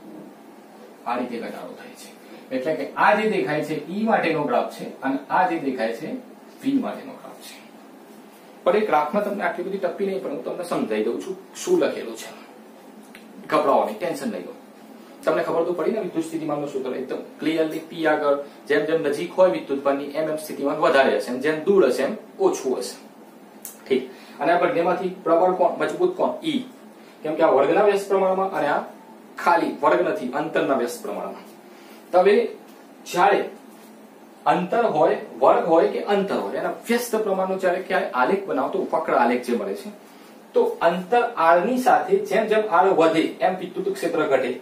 આ રીતે ઘટાડો થાય છે. એટલે કે આ જે દેખાય છે ઈ માટેનો ગ્રાફ છે અને આ જે દેખાય છે વી માટેનો ગ્રાફ છે. પણ એ ગ્રાફમાં તમને આટલી બધી ટપ્પી નહીં, પણ હું તમને સમજાવી દઉં છું શું લખેલું છે. ગભરાવો નહીં, ટેન્શન નહીં લો. તમને ખબર તો પડી ને વિદ્યુત સ્થિતિમાનનું સૂત્ર એકદમ ક્લિયરલી. પી આગળ જેમ જેમ નજીક હોય વિદ્યુતભારની એમ એમ સ્થિતિમાન વધારે હશે, જેમ દૂર હશે એમ ઓછું હશે. ઠીક. અને આ બંનેમાંથી પ્રબળ કોણ, મજબૂત કોણ? ઈ. કેમ કે આ વર્ગના વ્યસ્ત પ્રમાણમાં અને આ ખાલી વર્ગ નથી, અંતરના વ્યસ્ત પ્રમાણમાં. તો હવે જ્યારે અંતર હોય, વર્ગ હોય કે અંતર હોય, એના વ્યસ્ત પ્રમાણનો જ્યારે ક્યારે આલેખ બનાવતો વક્ર આલેખ જે મળે છે, તો અંતર આર ની સાથે જેમ જેમ આર વધે એમ વિદ્યુત ક્ષેત્ર ઘટે,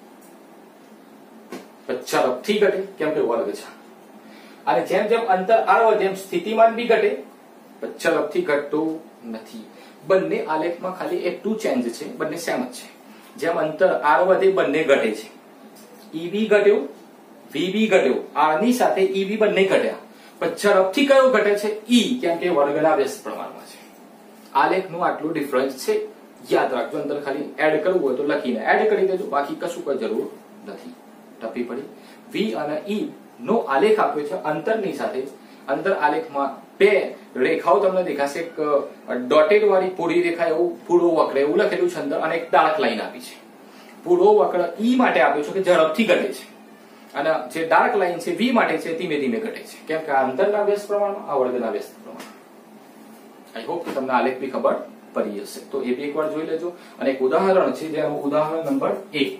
ઝડપથી ઘટે કેમ કે વર્ગ છે. અને જેમ જેમ અંતર આર વધે એમ સ્થિતિમાન બી ઘટે, ઝડપથી ઘટતું નથી. બંને આલેખમાં ખાલી એટલું ચેન્જ છે, બંને સેમ જ છે. જેમ અંતર આર વધે બંને ઘટે છે. ઈ બી ઘટ્યું, વી બી ઘટ્યું, આર ની સાથે ઈ બી બંને ઘટ્યા, પણ ઝડપથી કયો ઘટે છે? ઈ, કેમ કે વર્ગના વ્યસ્ત પ્રમાણમાં છે. આલેખનું આટલું ડિફરન્સ છે, યાદ રાખજો. અંદર ખાલી એડ કરવું હોય તો લખીને એડ કરી દેજો, બાકી કશું કઈ જરૂર નથી. ટપી પડી. વી અને ઈ નો આલેખ આપ્યો છે અંતરની સાથે. અંદર આલેખમાં બે રેખાઓ તમને દેખાશે, એક ડોટેડ વાળી પૂરી રેખા એવું પૂરો વક્ર એવું લખેલું છે અંદર, અને એક ડાર્ક લાઈન આપી છે. પૂરો વક્ર ઈ માટે આપ્યો છે કે ઝડપથી ઘટે છે, અને જે ડાર્ક લાઈન છે વી માટે છે ધીમે ધીમે ઘટે છે, કેમ કે આ અંતરના વ્યસ્ત પ્રમાણમાં, આ વર્ગના વ્યસ્ત પ્રમાણમાં. આઈ હોપ કે તમને આલેખ બી ખબર પડી હશે. તો એ બી એકવાર જોઈ લેજો. અને એક ઉદાહરણ છે, જેનું ઉદાહરણ નંબર એક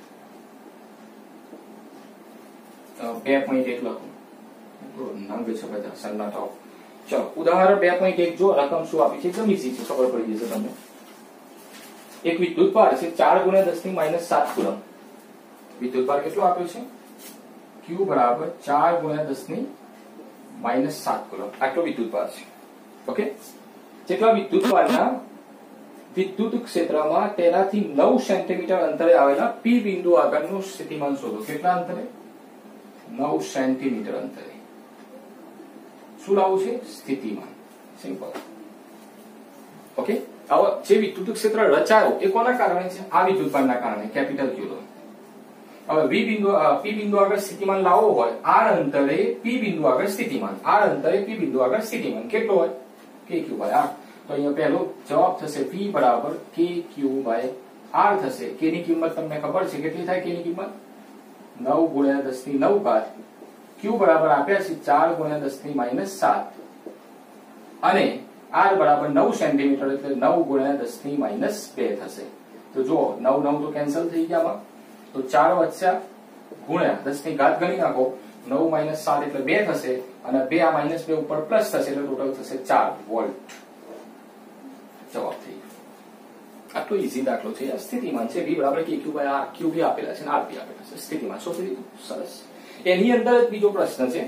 બે પોઈન્ટ એક લખો. નંગ છે બધા સન્નાટાઓ. ચલો ઉદાહરણ બે પોઈન્ટ એક જો રકમ શું આપી છે એકદમ ઈઝી છે, ખબર પડી જશે તમને. એક વિદ્યુતભાર છે ચાર ગુણ્યા દસ ની માઇનસ સાત કુલમ. વિદ્યુતભાર કેટલો આપ્યો છે? ક્યુ બરાબર ચાર ગુણ્યા દસ ની માઇનસ સાત કુલમ. આટલો વિદ્યુતભાર છે. ઓકે. જેટલા વિદ્યુતભારના વિદ્યુત ક્ષેત્રમાં તેનાથી નવ સેન્ટીમીટર અંતરે આવેલા પી બિંદુ આગળનું સ્થિતિમાન શોધો. કેટલા અંતરે? નવ સેન્ટીમીટર અંતરે. શું લાવવું છે? સ્થિતિમાન. સિમ્પલ. ઓકે. હવે જે વિદ્યુત ક્ષેત્ર રચાયો એ કોના કારણે છે? આ વિદ્યુતભારના કારણે, કેપિટલ ક્યુ લો. હવે વી બિંદુ પી બિંદુ આગળ સ્થિતિમાન લાવવો હોય, આર અંતરે પી બિંદુ આગળ સ્થિતિમાન, આર અંતરે પી બિંદુ આગળ સ્થિતિમાન કેટલો હોય? કે ક્યુ બાય આર. તો અહીંયા પહેલો જવાબ થશે p બરાબર કે ક્યુ બાય આર થશે. કે ની કિંમત તમને ખબર છે કેટલી થાય? કે ની કિંમત નવ ગુણ્યા દસ ની નવ ઘાત, ક્યુ બરાબર આપ્યા છે ચાર ગુણ્યા દસ ની માઇનસ સાત, અને આર બરાબર નવ સેન્ટીમીટર એટલે નવ ગુણ્યા દસ ની માઇનસ બે થશે. તો જો નવ નવ તો કેન્સલ થઈ ગયા, તો ચાર વધ્યા ગુણ્યા દસ ની ઘાત ગણી નાખો, નવ માઇનસ સાત એટલે બે થશે, અને બે આ માઇનસ બે ઉપર પ્લસ થશે એટલે ટોટલ થશે ચાર વોલ્ટ. જવાબ થઈ ગયો. આટલો ઈઝી દાખલો છે. સ્થિતિમાન છે v બરાબર કે ક્યુ બાય આર, ક્યુ બી આપેલા છે અને આર બી આપેલા છે. સ્થિતિમાન શોધી લીધું. સરસ. એની અંદર જ બીજો પ્રશ્ન છે.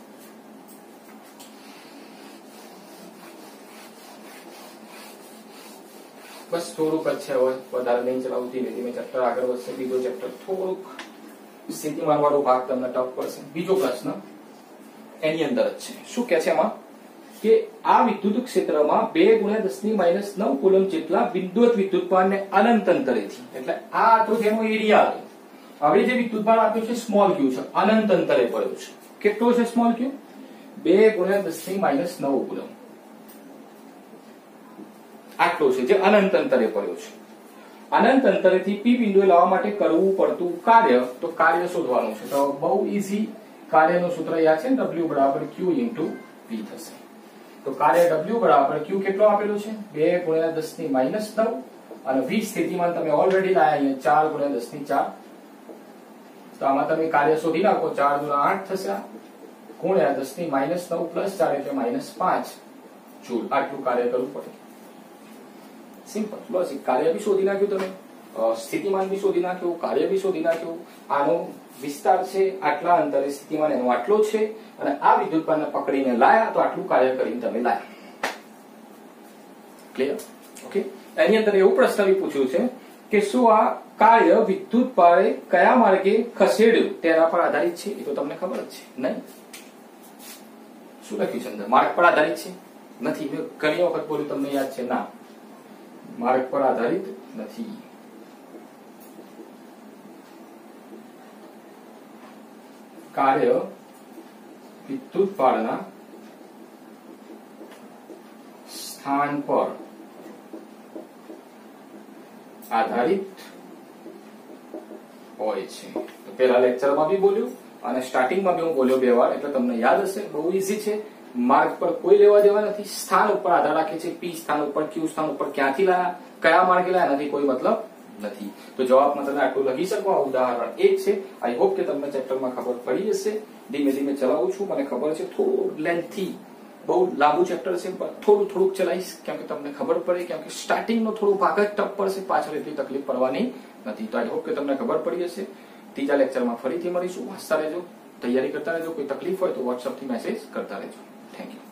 બસ થોડુંક જ છે, હવે વધારે નહીં ચલાવું, ધીમે ધીમે ચેપ્ટર આગળ વધશે. બીજો ચેપ્ટર થોડુંક સ્થિતિમાન વાળો ભાગ તમને ટફ પડશે. બીજો પ્રશ્ન એની અંદર જ છે. શું કે છે એમાં? કે આ વિદ્યુત ક્ષેત્રમાં બે ગુણ્યા દસ ની માઇનસ નવ કુલમ જેટલા વિદ્યુત વિદ્યુતભારને અનંત અંતરેથી, એટલે આ તો તેનો એરિયા હતો. હવે જે વિદ્યુતભાર આપ્યો છે સ્મોલ ક્યુ છે, અનંત અંતરે પડ્યો છે. કેટલો છે સ્મોલ ક્યુ? બે ગુણ્યા દસ ની માઇનસ નવ કુલમ. આટલો છે જે અનંત અંતરે પડ્યો છે. અનંત અંતરેથી પી બિંદુએ લાવવા માટે કરવું પડતું કાર્ય, તો કાર્ય શોધવાનું છે. તો બહુ ઈઝી. કાર્યનું સૂત્ર યાદ છે, ડબલ્યુ બરાબર ક્યુ ઇન્ટુ વી થશે. તો કાર્ય ડબલ્યુ બરાબર ક્યુ કેટલો આપેલો છે? બે ગુણ્યા દસ ની માઇનસ નવ, અને વી સ્થિતિમાન તમે ઓલરેડી લાયા અહીંયા ચાર ગુણ્યા દસ ની ચાર. તો આમાં તમે કાર્ય શોધી નાખો. ચાર ગુણ્યા આઠ થશે, ગુણ્યા દસ ની માઇનસ નવ પ્લસ ચાર એટલે માઇનસ પાંચ જૂલ. આટલું કાર્ય કરવું પડે. Simple logic. કાર્ય બી શોધી નાખ્યું તમે, સ્થિતિમાન બી શોધી નાખ્યું, કાર્ય બી શોધી નાખ્યું. આનો વિસ્તાર છે આટલા અંતરે, સ્થિતિમાન એનો આટલો છે, અને આ વિદ્યુતભારને પકડીને લાયા તો આટલું કાર્ય કરીને તમે લાયા. ક્લિયર? ઓકે. એની અંદર એવું પ્રશ્ન બી પૂછ્યું છે કે શું આ કાર્ય વિદ્યુતભારે કયા માર્ગે ખસેડ્યું તેના પર આધારિત છે? એ તો તમને ખબર જ છે. નહીં? શું લખ્યું છે અંદર? માર્ગ પર આધારિત છે? નથી. મેં ઘણી વખત બોલ્યું, તમને યાદ છે? ના, માર્ગ પર આધારિત નથી. કાર્ય વિદ્યુતભારના સ્થાન પર આધારિત હોય છે. તો પેલા લેક્ચરમાં બી બોલ્યું અને સ્ટાર્ટિંગમાં બી હું બોલ્યો બે વાર, એટલે તમને યાદ હશે. બહુ ઈઝી છે. માર્ગ પર કોઈ લેવા દેવા નથી, સ્થાન ઉપર આધાર રાખે છે. પી સ્થાન ઉપર, ક્યુ સ્થાન ઉપર ક્યાંથી લાયા, કયા માર્ગે લાયા, નથી કોઈ મતલબ નથી. તો જવાબમાં તમે આટલું લખી શકો. આ ઉદાહરણ એક છે. આઈ હોપ કે તમને ચેપ્ટરમાં ખબર પડી હશે. ધીમે ધીમે ચલાવું છું, મને ખબર છે થોડું લેન્થી, બહુ લાંબુ ચેપ્ટર છે, થોડું થોડુંક ચલાવીશ કેમ કે તમને ખબર પડે, કેમ કે સ્ટાર્ટિંગનો થોડું ભાગ જ ટફ પડશે, પાછળ એટલી તકલીફ પડવાની નથી. તો આઈ હોપ કે તમને ખબર પડી હશે. ત્રીજા લેક્ચરમાં ફરીથી મળીશું. વાંચતા રહેજો, તૈયારી કરતા રહેજો. કોઈ તકલીફ હોય તો વોટ્સઅપથી મેસેજ કરતા રહેજો. Thank you.